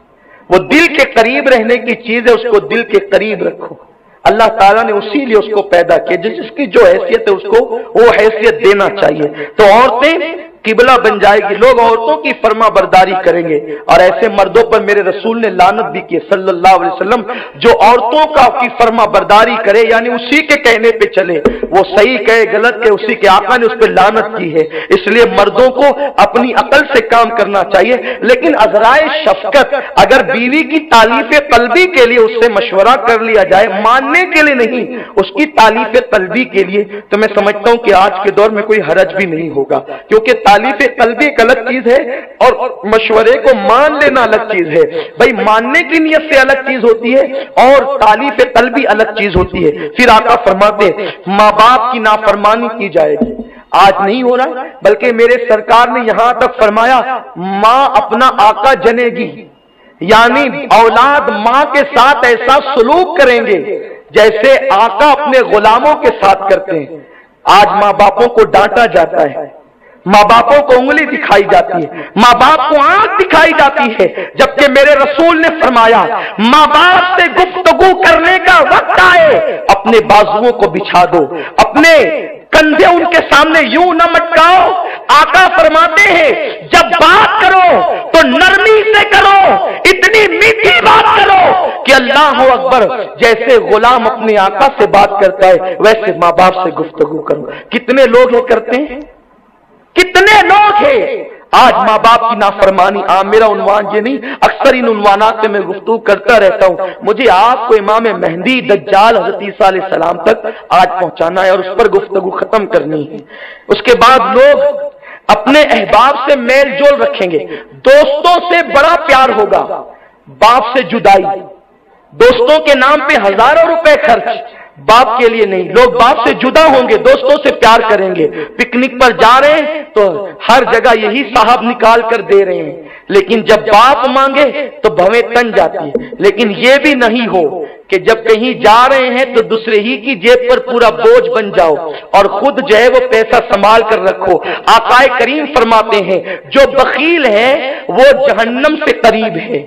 وہ دل کے قریب رہنے کی چیز ہے، اس کو دل کے قریب رکھو۔ اللہ تعالیٰ نے اسی لیے اس کو پیدا کیا، جس کی جو حیثیت ہے اس کو وہ حیثیت دینا چاہیے۔ تو عورتیں قبلہ بن جائے گی، لوگ عورتوں کی فرما برداری کریں گے، اور ایسے مردوں پر میرے رسول نے لعنت بھی کی صلی اللہ علیہ وسلم، جو عورتوں کی فرما برداری کرے، یعنی اسی کے کہنے پہ چلے، وہ صحیح کہے غلط کہے، اسی کے آقا نے اس پہ لعنت کی ہے۔ اس لیے مردوں کو اپنی عقل سے کام کرنا چاہیے، لیکن عذرائے شفقت، اگر بیوی کی تعلیف قلبی کے لیے اس سے مشورہ کر لیا جائے، ماننے کے لیے نہیں، اس کی تعلیف قلبی کے لیے، تو میں سمجھتا ہوں کہ آج کے دور میں کوئی حرج بھی نہیں ہوگا، کیونکہ تعلیف قلبی ایک الگ چیز ہے اور مشورے کو مان لینا الگ چیز ہے۔ بھائی ماننے کی نیت سے الگ چیز ہوتی ہے اور تعلیف قلبی الگ چیز ہوتی ہے۔ پھر آقا فرماتے ہیں ماں باپ کی نافرمانی کی جائے گی، آج نہیں ہو رہا، بلکہ میرے سرکار نے یہاں تک فرمایا ماں اپنا آقا جنے گی، یعنی اولاد ماں کے ساتھ ایسا سلوک کریں گے جیسے آقا اپنے غلاموں کے ساتھ کرتے ہیں۔ آج ماں باپوں کو ڈانٹا جاتا ہے، ماں باپوں کو انگلی دکھائی جاتی ہے، ماں باپ کو آنکھ دکھائی جاتی ہے، جبکہ میرے رسول نے فرمایا ماں باپ سے گفتگو کرنے کا وقت آئے اپنے بازوؤں کو بچھا دو، اپنے کندھے ان کے سامنے یوں نہ مٹکاؤ۔ آقا فرماتے ہیں جب بات کرو تو نرمی سے کرو، اتنی میٹھی بات کرو کہ اللہ اکبر، جیسے غلام اپنے آقا سے بات کرتا ہے ویسے ماں باپ سے گفتگو کرو۔ کتنے لوگ یہ کرتے ہیں، کتنے لوگ ہیں آج ماں باپ کی نافرمانی۔ میرا عنوان یہ نہیں، اکثر ان عنوانات سے میں گفتگو کرتا رہتا ہوں۔ مجھے آپ کو امام مہدی دجال حضرت عیسیٰ علیہ السلام تک آج پہنچانا ہے اور اس پر گفتگو ختم کرنی ہے۔ اس کے بعد لوگ اپنے احباب سے میل جول رکھیں گے، دوستوں سے بڑا پیار ہوگا، باپ سے جدائی، دوستوں کے نام پہ ہزاروں روپے خرچ، باپ کے لیے نہیں۔ لوگ باپ سے جدا ہوں گے، دوستوں سے پیار کریں گے، پکنک پر جا رہے ہیں تو ہر جگہ یہی صاحب نکال کر دے رہے ہیں، لیکن جب باپ مانگے تو بھویں تن جاتی ہے۔ لیکن یہ بھی نہیں ہو کہ جب کہیں جا رہے ہیں تو دوسرے ہی کی جیب پر پورا بوجھ بن جاؤ اور خود جو ہے وہ پیسہ سنبھال کر رکھو۔ آقا کریم فرماتے ہیں جو بخیل ہے وہ جہنم سے قریب ہے،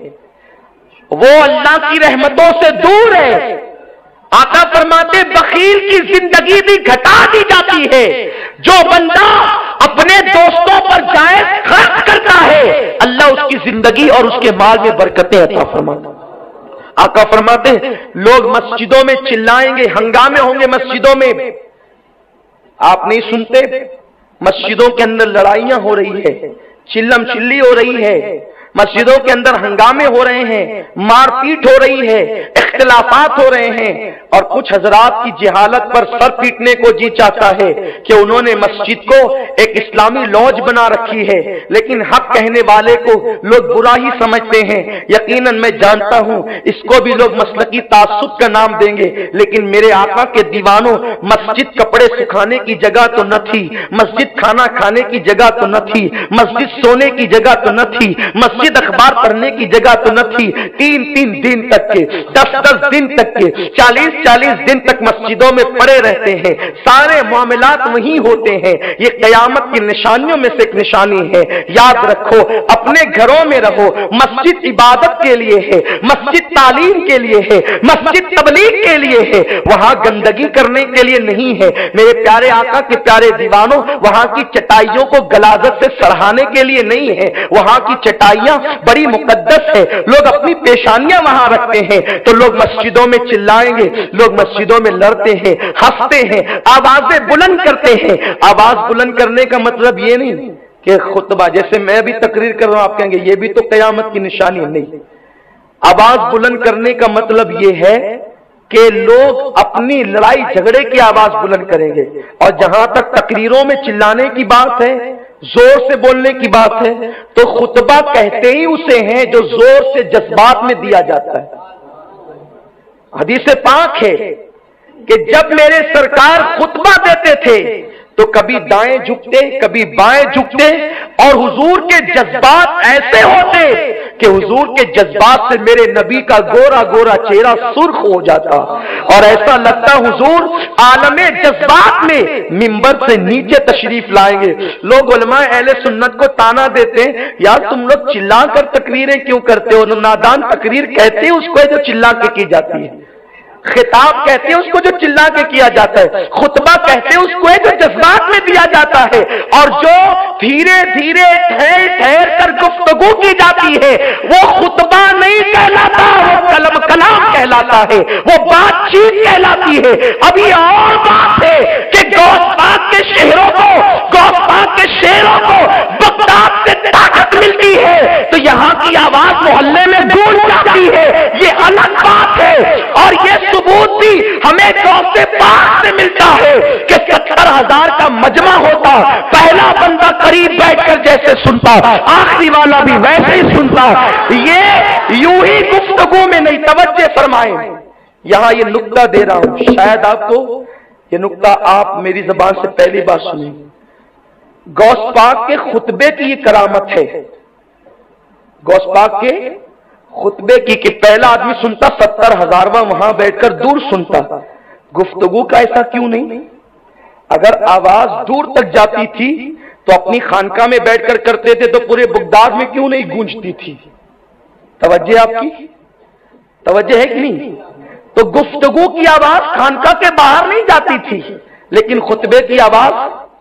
وہ اللہ کی رحمتوں سے دور ہے۔ آقا فرماتے بخیل کی زندگی بھی گھٹا دی جاتی ہے، جو بندہ اپنے دوستوں پر جائز خرچ کرتا ہے اللہ اس کی زندگی اور اس کے مال میں برکتیں عطا فرماتا۔ آقا فرماتے لوگ مسجدوں میں چلائیں گے، ہنگامے ہوں گے مسجدوں میں، آپ نہیں سنتے مسجدوں کے اندر لڑائیاں ہو رہی ہے، چلم چلی ہو رہی ہے، مسجدوں کے اندر ہنگامے ہو رہے ہیں، مار پیٹ ہو رہی ہے، اختلافات ہو رہے ہیں، اور کچھ حضرات کی جہالت پر سر پیٹنے کو جی چاہتا ہے کہ انہوں نے مسجد کو ایک اسلامی لوج بنا رکھی ہے، لیکن حق کہنے والے کو لوگ برا ہی سمجھتے ہیں۔ یقیناً میں جانتا ہوں اس کو بھی لوگ مسلکی تعصب کا نام دیں گے، لیکن میرے آقا کے دیوانوں، مسجد کپڑے سکھانے کی جگہ تو نہ تھی، مسجد کھانا کھانے کی جگہ تو نہ تھی، مسجد سونے کی جگہ تو نہ تھی، مسجد اخبار پڑھنے کی جگہ تو نہ تھی۔ 3 دن تک کے، 10 دن تک کے، 40 دن تک مسجدوں میں پڑے رہتے ہیں، سارے معاملات وہیں ہوتے ہیں۔ یہ قیامت کی نشانیوں میں سے ایک نشانی ہے، یاد رکھو اپنے گھروں میں رہو۔ مسجد عبادت کے لیے ہے، مسجد تعلیم کے لیے ہے، مسجد تبلیغ کے لیے ہے، وہاں گندگی کرنے کے لیے نہیں ہے۔ میرے پیارے آقا کے پیارے دیوانوں، وہاں کی چٹائیوں کو غلاظت سے سڑھانے کے لیے نہیں ہے، وہاں کی چٹائیاں بڑی مقدس ہے، لوگ اپنی پیشانیاں وہاں رکھتے ہیں، تو لوگ مسجدوں میں چلائیں گے، لوگ مسجدوں میں لڑتے ہیں، ہنستے ہیں، آوازیں بلند کرتے ہیں۔ آواز بلند کرنے کا مطلب یہ نہیں کہ خطبہ، جیسے میں بھی تقریر کر رہا ہوں آپ کہیں گے یہ بھی تو قیامت کی نشانی نہیں۔ آواز بلند کرنے کا مطلب یہ ہے کہ لوگ اپنی لڑائی جھگڑے کی آواز بلند کریں گے، اور جہاں تک تقریروں میں چلانے کی بات ہے، زور سے بولنے کی بات ہے، تو خطبہ کہتے ہی اسے ہیں جو زور سے جذبات میں دیا جاتا ہے۔ حدیث پاک ہے کہ جب میرے سرکار خطبہ دیتے تھے تو کبھی دائیں جھکتے کبھی بائیں جھکتے، اور حضور کے جذبات ایسے ہوتے کہ حضور کے جذبات سے میرے نبی کا گورا گورا چہرہ سرخ ہو جاتا، اور ایسا لگتا حضور عالم جذبات میں منبر سے نیچے تشریف لائیں گے۔ لوگ علماء اہل سنت کو تانا دیتے ہیں، یار تم لوگ چلا کر تقریریں کیوں کرتے ہو؟ نادان تقریر کہتے ہیں اس کو جو چلا کے کی جاتی ہے، خطاب کہتے ہیں اس کو جو چلا کے کیا جاتا ہے، خطبہ کہتے ہیں اس کو جو جذبات میں دیا جاتا ہے، اور جو دھیرے دھیرے ٹھہر ٹھہر کر گفتگو کی جاتی ہے وہ خطبہ نہیں کہلاتا، وہ کلام کہلاتا ہے، وہ بات چیت کہلاتی ہے۔ اب یہ اور بات ہے کہ غوث پاک کے شہروں کو، غوث پاک کے شہروں کو بغداد سے طاقت ملتی ہے تو یہاں کی آواز محلے میں گونج جاتی ہے، یہ الگ بات ہے۔ اور یہ ثبوت بھی ہمیں غوث پاک سے ملتا ہے کہ 70,000 کا مجمع ہوتا، پہلا بندہ قریب بیٹھ کر جیسے سنتا، آخری والا بھی ویسے ہی سنتا۔ یہ یوں ہی گفتگو میں نہیں، توجہ فرمائیں، یہاں یہ نقطہ دے رہا ہوں، شاید آپ کو یہ نقطہ آپ میری زبان سے پہلی بار سنیں۔ غوث پاک کے خطبے کی یہ کرامت ہے، غوث پاک کے خطبے کی، کہ پہلا آدمی سنتا 70,000واں وہاں بیٹھ کر دور سنتا۔ گفتگو کا ایسا کیوں نہیں؟ اگر آواز دور تک جاتی تھی تو اپنی خانقاہ میں بیٹھ کر کرتے تھے تو پورے بغداد میں کیوں نہیں گونجتی تھی؟ توجہ آپ کی توجہ ہے کہ نہیں؟ تو گفتگو کی آواز خانقاہ کے باہر نہیں جاتی تھی، لیکن خطبے کی آواز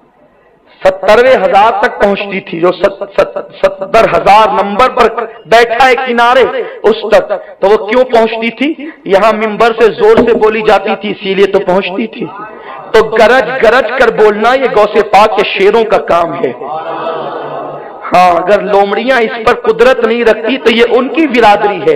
70,000 تک پہنچتی تھی، جو 70,000 نمبر پر بیٹھا ہے کنارے اس تک۔ تو وہ کیوں پہنچتی تھی؟ یہاں منبر سے زور سے بولی جاتی تھی اسی لیے تو پہنچتی تھی۔ تو گرج گرج کر بولنا یہ غوث پاک کے شیروں کا کام ہے۔ ہاں، اگر لومڑیاں اس پر قدرت نہیں رکھتی تو یہ ان کی برادری ہے،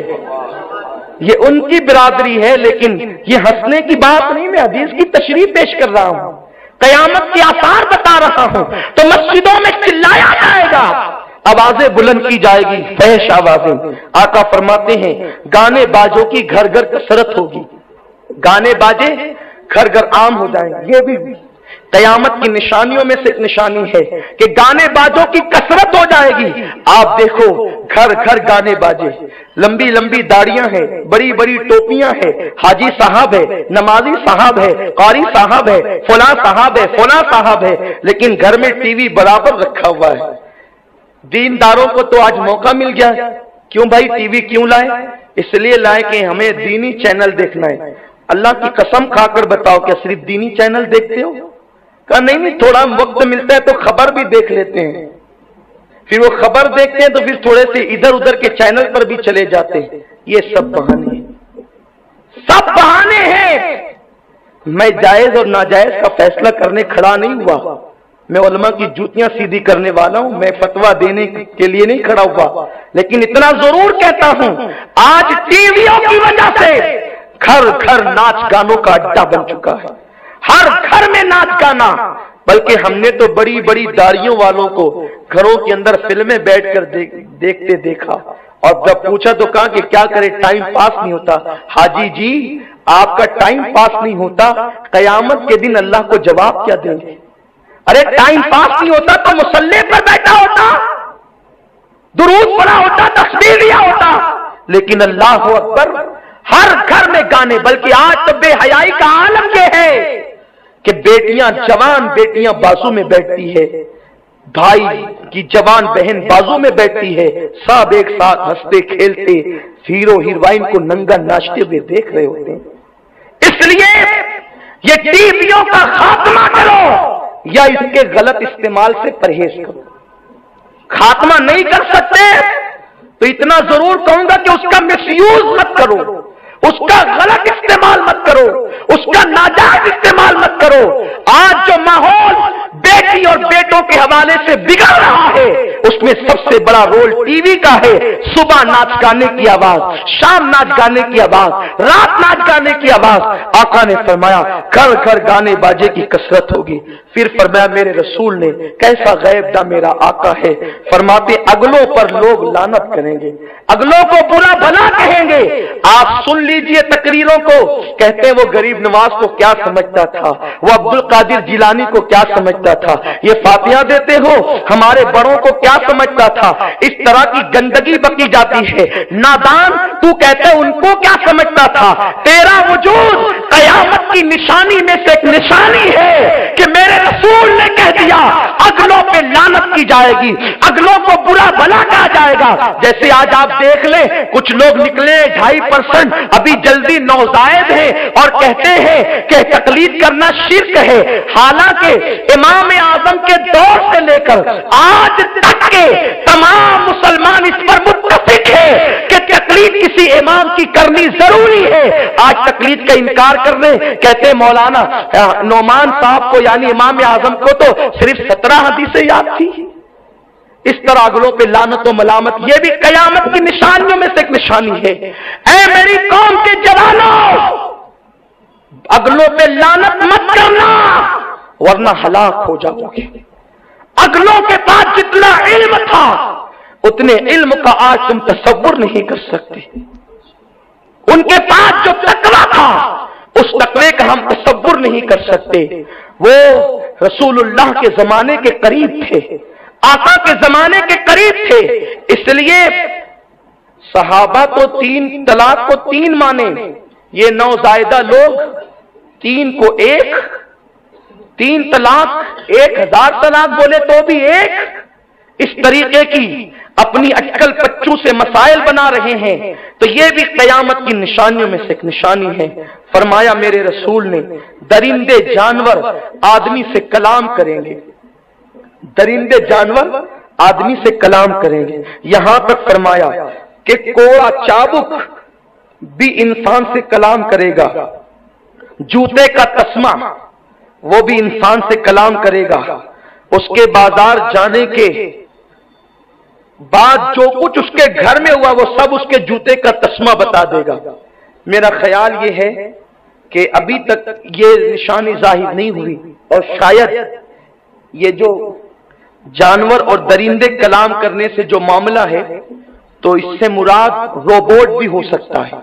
یہ ان کی برادری ہے، لیکن یہ ہنسنے کی بات نہیں، میں حدیث کی تشریح پیش کر رہا ہوں، قیامت کے آثار بتا رہا ہوں۔ تو مسجدوں میں چلایا جائے گا، آوازیں بلند کی جائے گی، فحش آوازیں۔ آقا فرماتے ہیں گانے باجوں کی گھر گھر کثرت ہوگی، گانے باجے گھر گھر عام ہو جائیں گے۔ یہ بھی قیامت کی نشانیوں میں سے ایک نشانی ہے کہ گانے باجوں کی کثرت ہو جائے گی۔ آپ دیکھو گھر گھر گانے باجے، لمبی لمبی داڑیاں ہیں، بڑی بڑی ٹوپیاں ہیں، حاجی صاحب ہے، نمازی صاحب ہے، قاری صاحب ہے، فلاں صاحب ہے، فلاں صاحب ہے، لیکن گھر میں ٹی وی برابر رکھا ہوا ہے۔ دینداروں کو تو آج موقع مل گیا، کیوں بھائی ٹی وی کیوں لائے؟ اس لیے لائے کہ ہمیں دینی چینل دیکھنا ہے۔ اللہ کی قسم کھا کر بتاؤ کیا صرف دینی چینل دیکھتے ہو؟ کہا نہیں، تھوڑا وقت ملتا ہے تو خبر بھی دیکھ لیتے ہیں، پھر وہ خبر دیکھتے ہیں تو پھر تھوڑے سے ادھر ادھر کے چینل پر بھی چلے جاتے ہیں۔ یہ سب بہانے ہیں، سب بہانے ہیں۔ میں جائز اور ناجائز کا فیصلہ کرنے کھڑا نہیں ہوا، میں علماء کی جوتیاں سیدھی کرنے والا ہوں، میں فتویٰ دینے کے لیے نہیں کھڑا ہوا، لیکن اتنا ضرور کہتا ہوں آج ٹی ویوں کی وجہ سے گھر گھر ناچ گانوں کا اڈا بن چکا ہے، ہر گھر میں ناچ گانا۔ بلکہ ہم نے تو بڑی بڑی داڑھیوں والوں کو گھروں کے اندر فلمیں بیٹھ کر دیکھتے دیکھا، اور جب پوچھا تو کہا کہ کیا کرے، ٹائم پاس نہیں ہوتا۔ حاجی جی آپ کا ٹائم پاس نہیں ہوتا، قیامت کے دن اللہ کو جواب کیا دیں گے؟ ارے ٹائم پاس نہیں ہوتا تو مصلی پر بیٹھا ہوتا، درود پڑھا ہوتا، تسبیح لیا ہوتا، لیکن اللہ اکبر ہر گھر میں گانے۔ بلکہ آج تو بے حیائی کا عالم یہ ہے کہ بیٹیاں، جوان بیٹیاں بازو میں بیٹھتی ہے، بھائی کی جوان بہن بازو میں بیٹھتی ہے، سب ایک ساتھ ہنستے کھیلتے ہیرو ہیروئن کو ننگا ناچتے ہوئے دیکھ رہے ہوتے ہیں۔ اس لیے یہ ٹی ویوں کا خاتمہ کرو یا اس کے غلط استعمال سے پرہیز کرو۔ خاتمہ نہیں کر سکتے تو اتنا ضرور کہوں گا کہ اس کا مس یوز مت کرو، اس کا غلط استعمال مت کرو، اس کا ناجائز استعمال مت کرو۔ آج جو ماحول بیٹی اور بیٹوں کے حوالے سے بگڑ رہا ہے اس میں سب سے بڑا رول ٹی وی کا ہے۔ صبح ناچ گانے کی آواز، شام ناچ گانے کی آواز، رات ناچ گانے کی آواز۔ آقا نے فرمایا گھر گھر گانے باجے کی کثرت ہوگی۔ پھر فرمایا میرے رسول نے کیسا غیب دا میرا آقا ہے، فرماتے اگلوں پر لوگ لعنت کریں گے، اگلوں کو برا بھلا کہیں گے۔ आप सुन लीजिए तकरीरों को। कहते हैं वो गरीब नवाज को क्या समझता था, वो अब्दुल कादिर जिलानी को क्या समझता था, ये फातिहा देते हो हमारे बड़ों को क्या समझता था। इस तरह की गंदगी बकी जाती है। नादान तू कहते उनको क्या समझता था। तेरा वजूद कयामत की निशानी में से एक निशानी है कि मेरे रसूल ने कह दिया अगलों पे लानत की जाएगी, अगलों को बुरा भला कहा जाएगा। जैसे आज आप देख ले कुछ लोग निकले 2.5% अभी जल्दी नौजायद है और कहते हैं कि तकलीद करना शिर्क है। हालांकि इमाम आजम के दौर से लेकर आज तक के तमाम मुसलमान इस पर मुत्तफिक है कि तकलीद किसी इमाम की करनी जरूरी है। आज तकलीद का इनकार कर रहे, कहते मौलाना नोमान साहब को यानी इमाम आजम को तो सिर्फ 17 हदीसें याद थी। इस तरह अगलों पे लानत और मलामत, ये भी कयामत की निशानियों में से एक निशानी है। ऐ मेरी कौम के जवानों, अगलों पे लानत मत करना वरना हलाक हो जाओगे। अगलों के पास जितना इल्म था उतने इल्म का आज तुम तसव्वुर नहीं कर सकते। उनके पास जो तकवा था उस तकवे का हम तसव्वुर नहीं कर सकते। वो रसूलुल्लाह के जमाने के करीब थे, आका के जमाने के करीब थे, इसलिए सहाबा तो 3 तलाक को 3 माने, ये नौजायदा लोग 3 को 1, 3 तलाक 1000 तलाक बोले तो भी 1। इस तरीके की अपनी अटकल पच्चू से मसाइल बना रहे हैं। तो ये भी कयामत की निशानियों में से एक निशानी है। फरमाया मेरे रसूल ने दरिंदे जानवर आदमी से कलाम करेंगे, दरिंदे जानवर आदमी से कलाम करेंगे। यहां तक फरमाया कि कोड़ा चाबुक भी इंसान से कलाम करेगा, जूते का तस्मा वो भी इंसान से कलाम करेगा। उसके बाजार जाने के बाद जो कुछ उसके घर में हुआ वो सब उसके जूते का तस्मा बता देगा। मेरा ख्याल ये है कि अभी तक ये निशानी जाहिर नहीं हुई और शायद ये जो जानवर और दरिंदे कलाम करने से जो मामला है तो इससे मुराद रोबोट भी हो सकता है।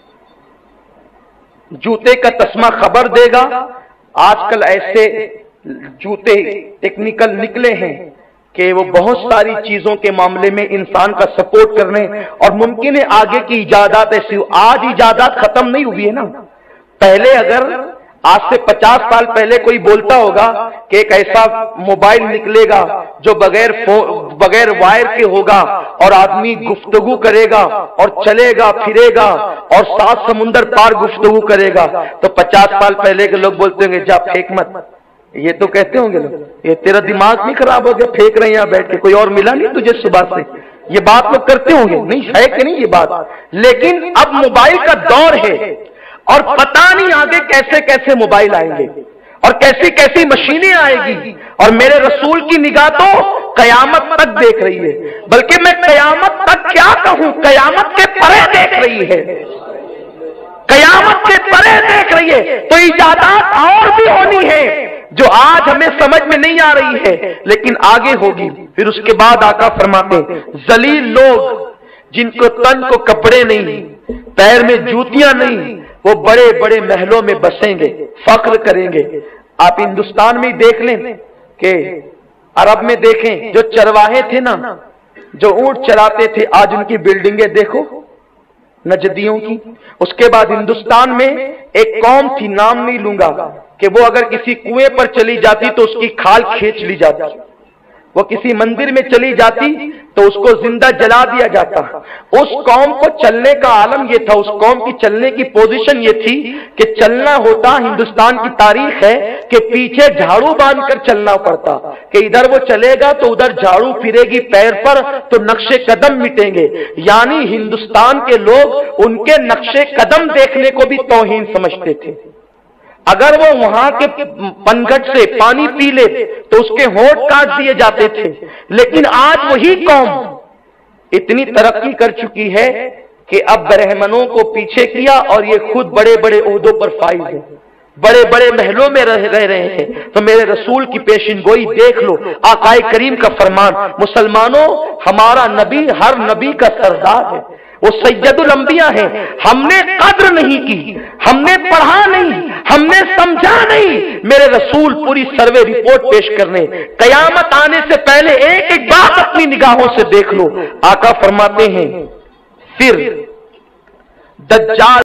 जूते का तस्मा खबर देगा। आजकल ऐसे जूते टेक्निकल निकले हैं कि वो बहुत सारी चीजों के मामले में इंसान का सपोर्ट करने और मुमकिन है आगे की इजादात ऐसी। आज इजादात खत्म नहीं हुई है ना। पहले अगर आज से 50 साल पहले कोई बोलता होगा कि एक ऐसा मोबाइल निकलेगा जो बगैर वायर के होगा और आदमी गुफ्तगू करेगा और चलेगा फिरेगा और 7 समुंदर पार गुफ्तगू करेगा, तो 50 साल पहले के लोग बोलते होंगे जा फेंक मत। ये तो कहते होंगे लोग, ये तेरा दिमाग नहीं खराब हो गया, फेंक रहे यहाँ बैठ के, कोई और मिला नहीं तुझे सुबह से। ये बात लोग करते होंगे, नहीं है कि नहीं ये बात। लेकिन अब मोबाइल का दौर है और पता नहीं आगे कैसे कैसे मोबाइल आएंगे और कैसी कैसी मशीनें आएगी। और मेरे रसूल की निगाह तो कयामत तक देख रही है, बल्कि मैं कयामत तक क्या कहूं, कयामत के परे देख रही है, कयामत के परे देख रही है। तो इजादात और भी होनी है जो आज हमें समझ में नहीं आ रही है लेकिन आगे होगी। फिर उसके बाद आका फरमाते जलील लोग जिनको तन को कपड़े नहीं, पैर में जूतियां नहीं, वो बड़े बड़े महलों में बसेंगे, फख्र करेंगे। आप हिंदुस्तान में ही देख लें कि अरब में देखें जो चरवाहे थे ना, जो ऊंट चराते थे, आज उनकी बिल्डिंगें देखो नजदियों की। उसके बाद हिंदुस्तान में एक कौम थी, नाम नहीं लूंगा, कि वो अगर किसी कुएं पर चली जाती तो उसकी खाल खींच ली जाती, वो किसी मंदिर में चली जाती तो उसको जिंदा जला दिया जाता। उस कौम को चलने का आलम ये था, उस कौम की चलने की पोजीशन ये थी कि चलना होता, हिंदुस्तान की तारीख है कि पीछे झाड़ू बांधकर चलना पड़ता, कि इधर वो चलेगा तो उधर झाड़ू फिरेगी पैर पर तो नक्शे कदम मिटेंगे। यानी हिंदुस्तान के लोग उनके नक्शे कदम देखने को भी तौहीन समझते थे। अगर वो वहां के पनघट से पानी पी ले तो उसके होंठ काट दिए जाते थे। लेकिन आज वही कौम इतनी तरक्की कर चुकी है कि अब ब्राह्मणों को पीछे किया और ये खुद बड़े बड़े ओहदों पर फाइज है, बड़े बड़े महलों में रह रहे हैं। तो मेरे रसूल की पेशिनगोई देख लो, आकाए करीम का फरमान, मुसलमानों हमारा नबी हर नबी का सरदार है। وہ سیدُ الانبیاء ہیں. ہم نے قدر نہیں کی, ہم نے پڑھا نہیں, ہم نے سمجھا نہیں. میرے رسول پوری سروے رپورٹ پیش کرنے, قیامت آنے سے پہلے ایک ایک بات اپنی نگاہوں سے دیکھ لو. آقا فرماتے ہیں پھر دجال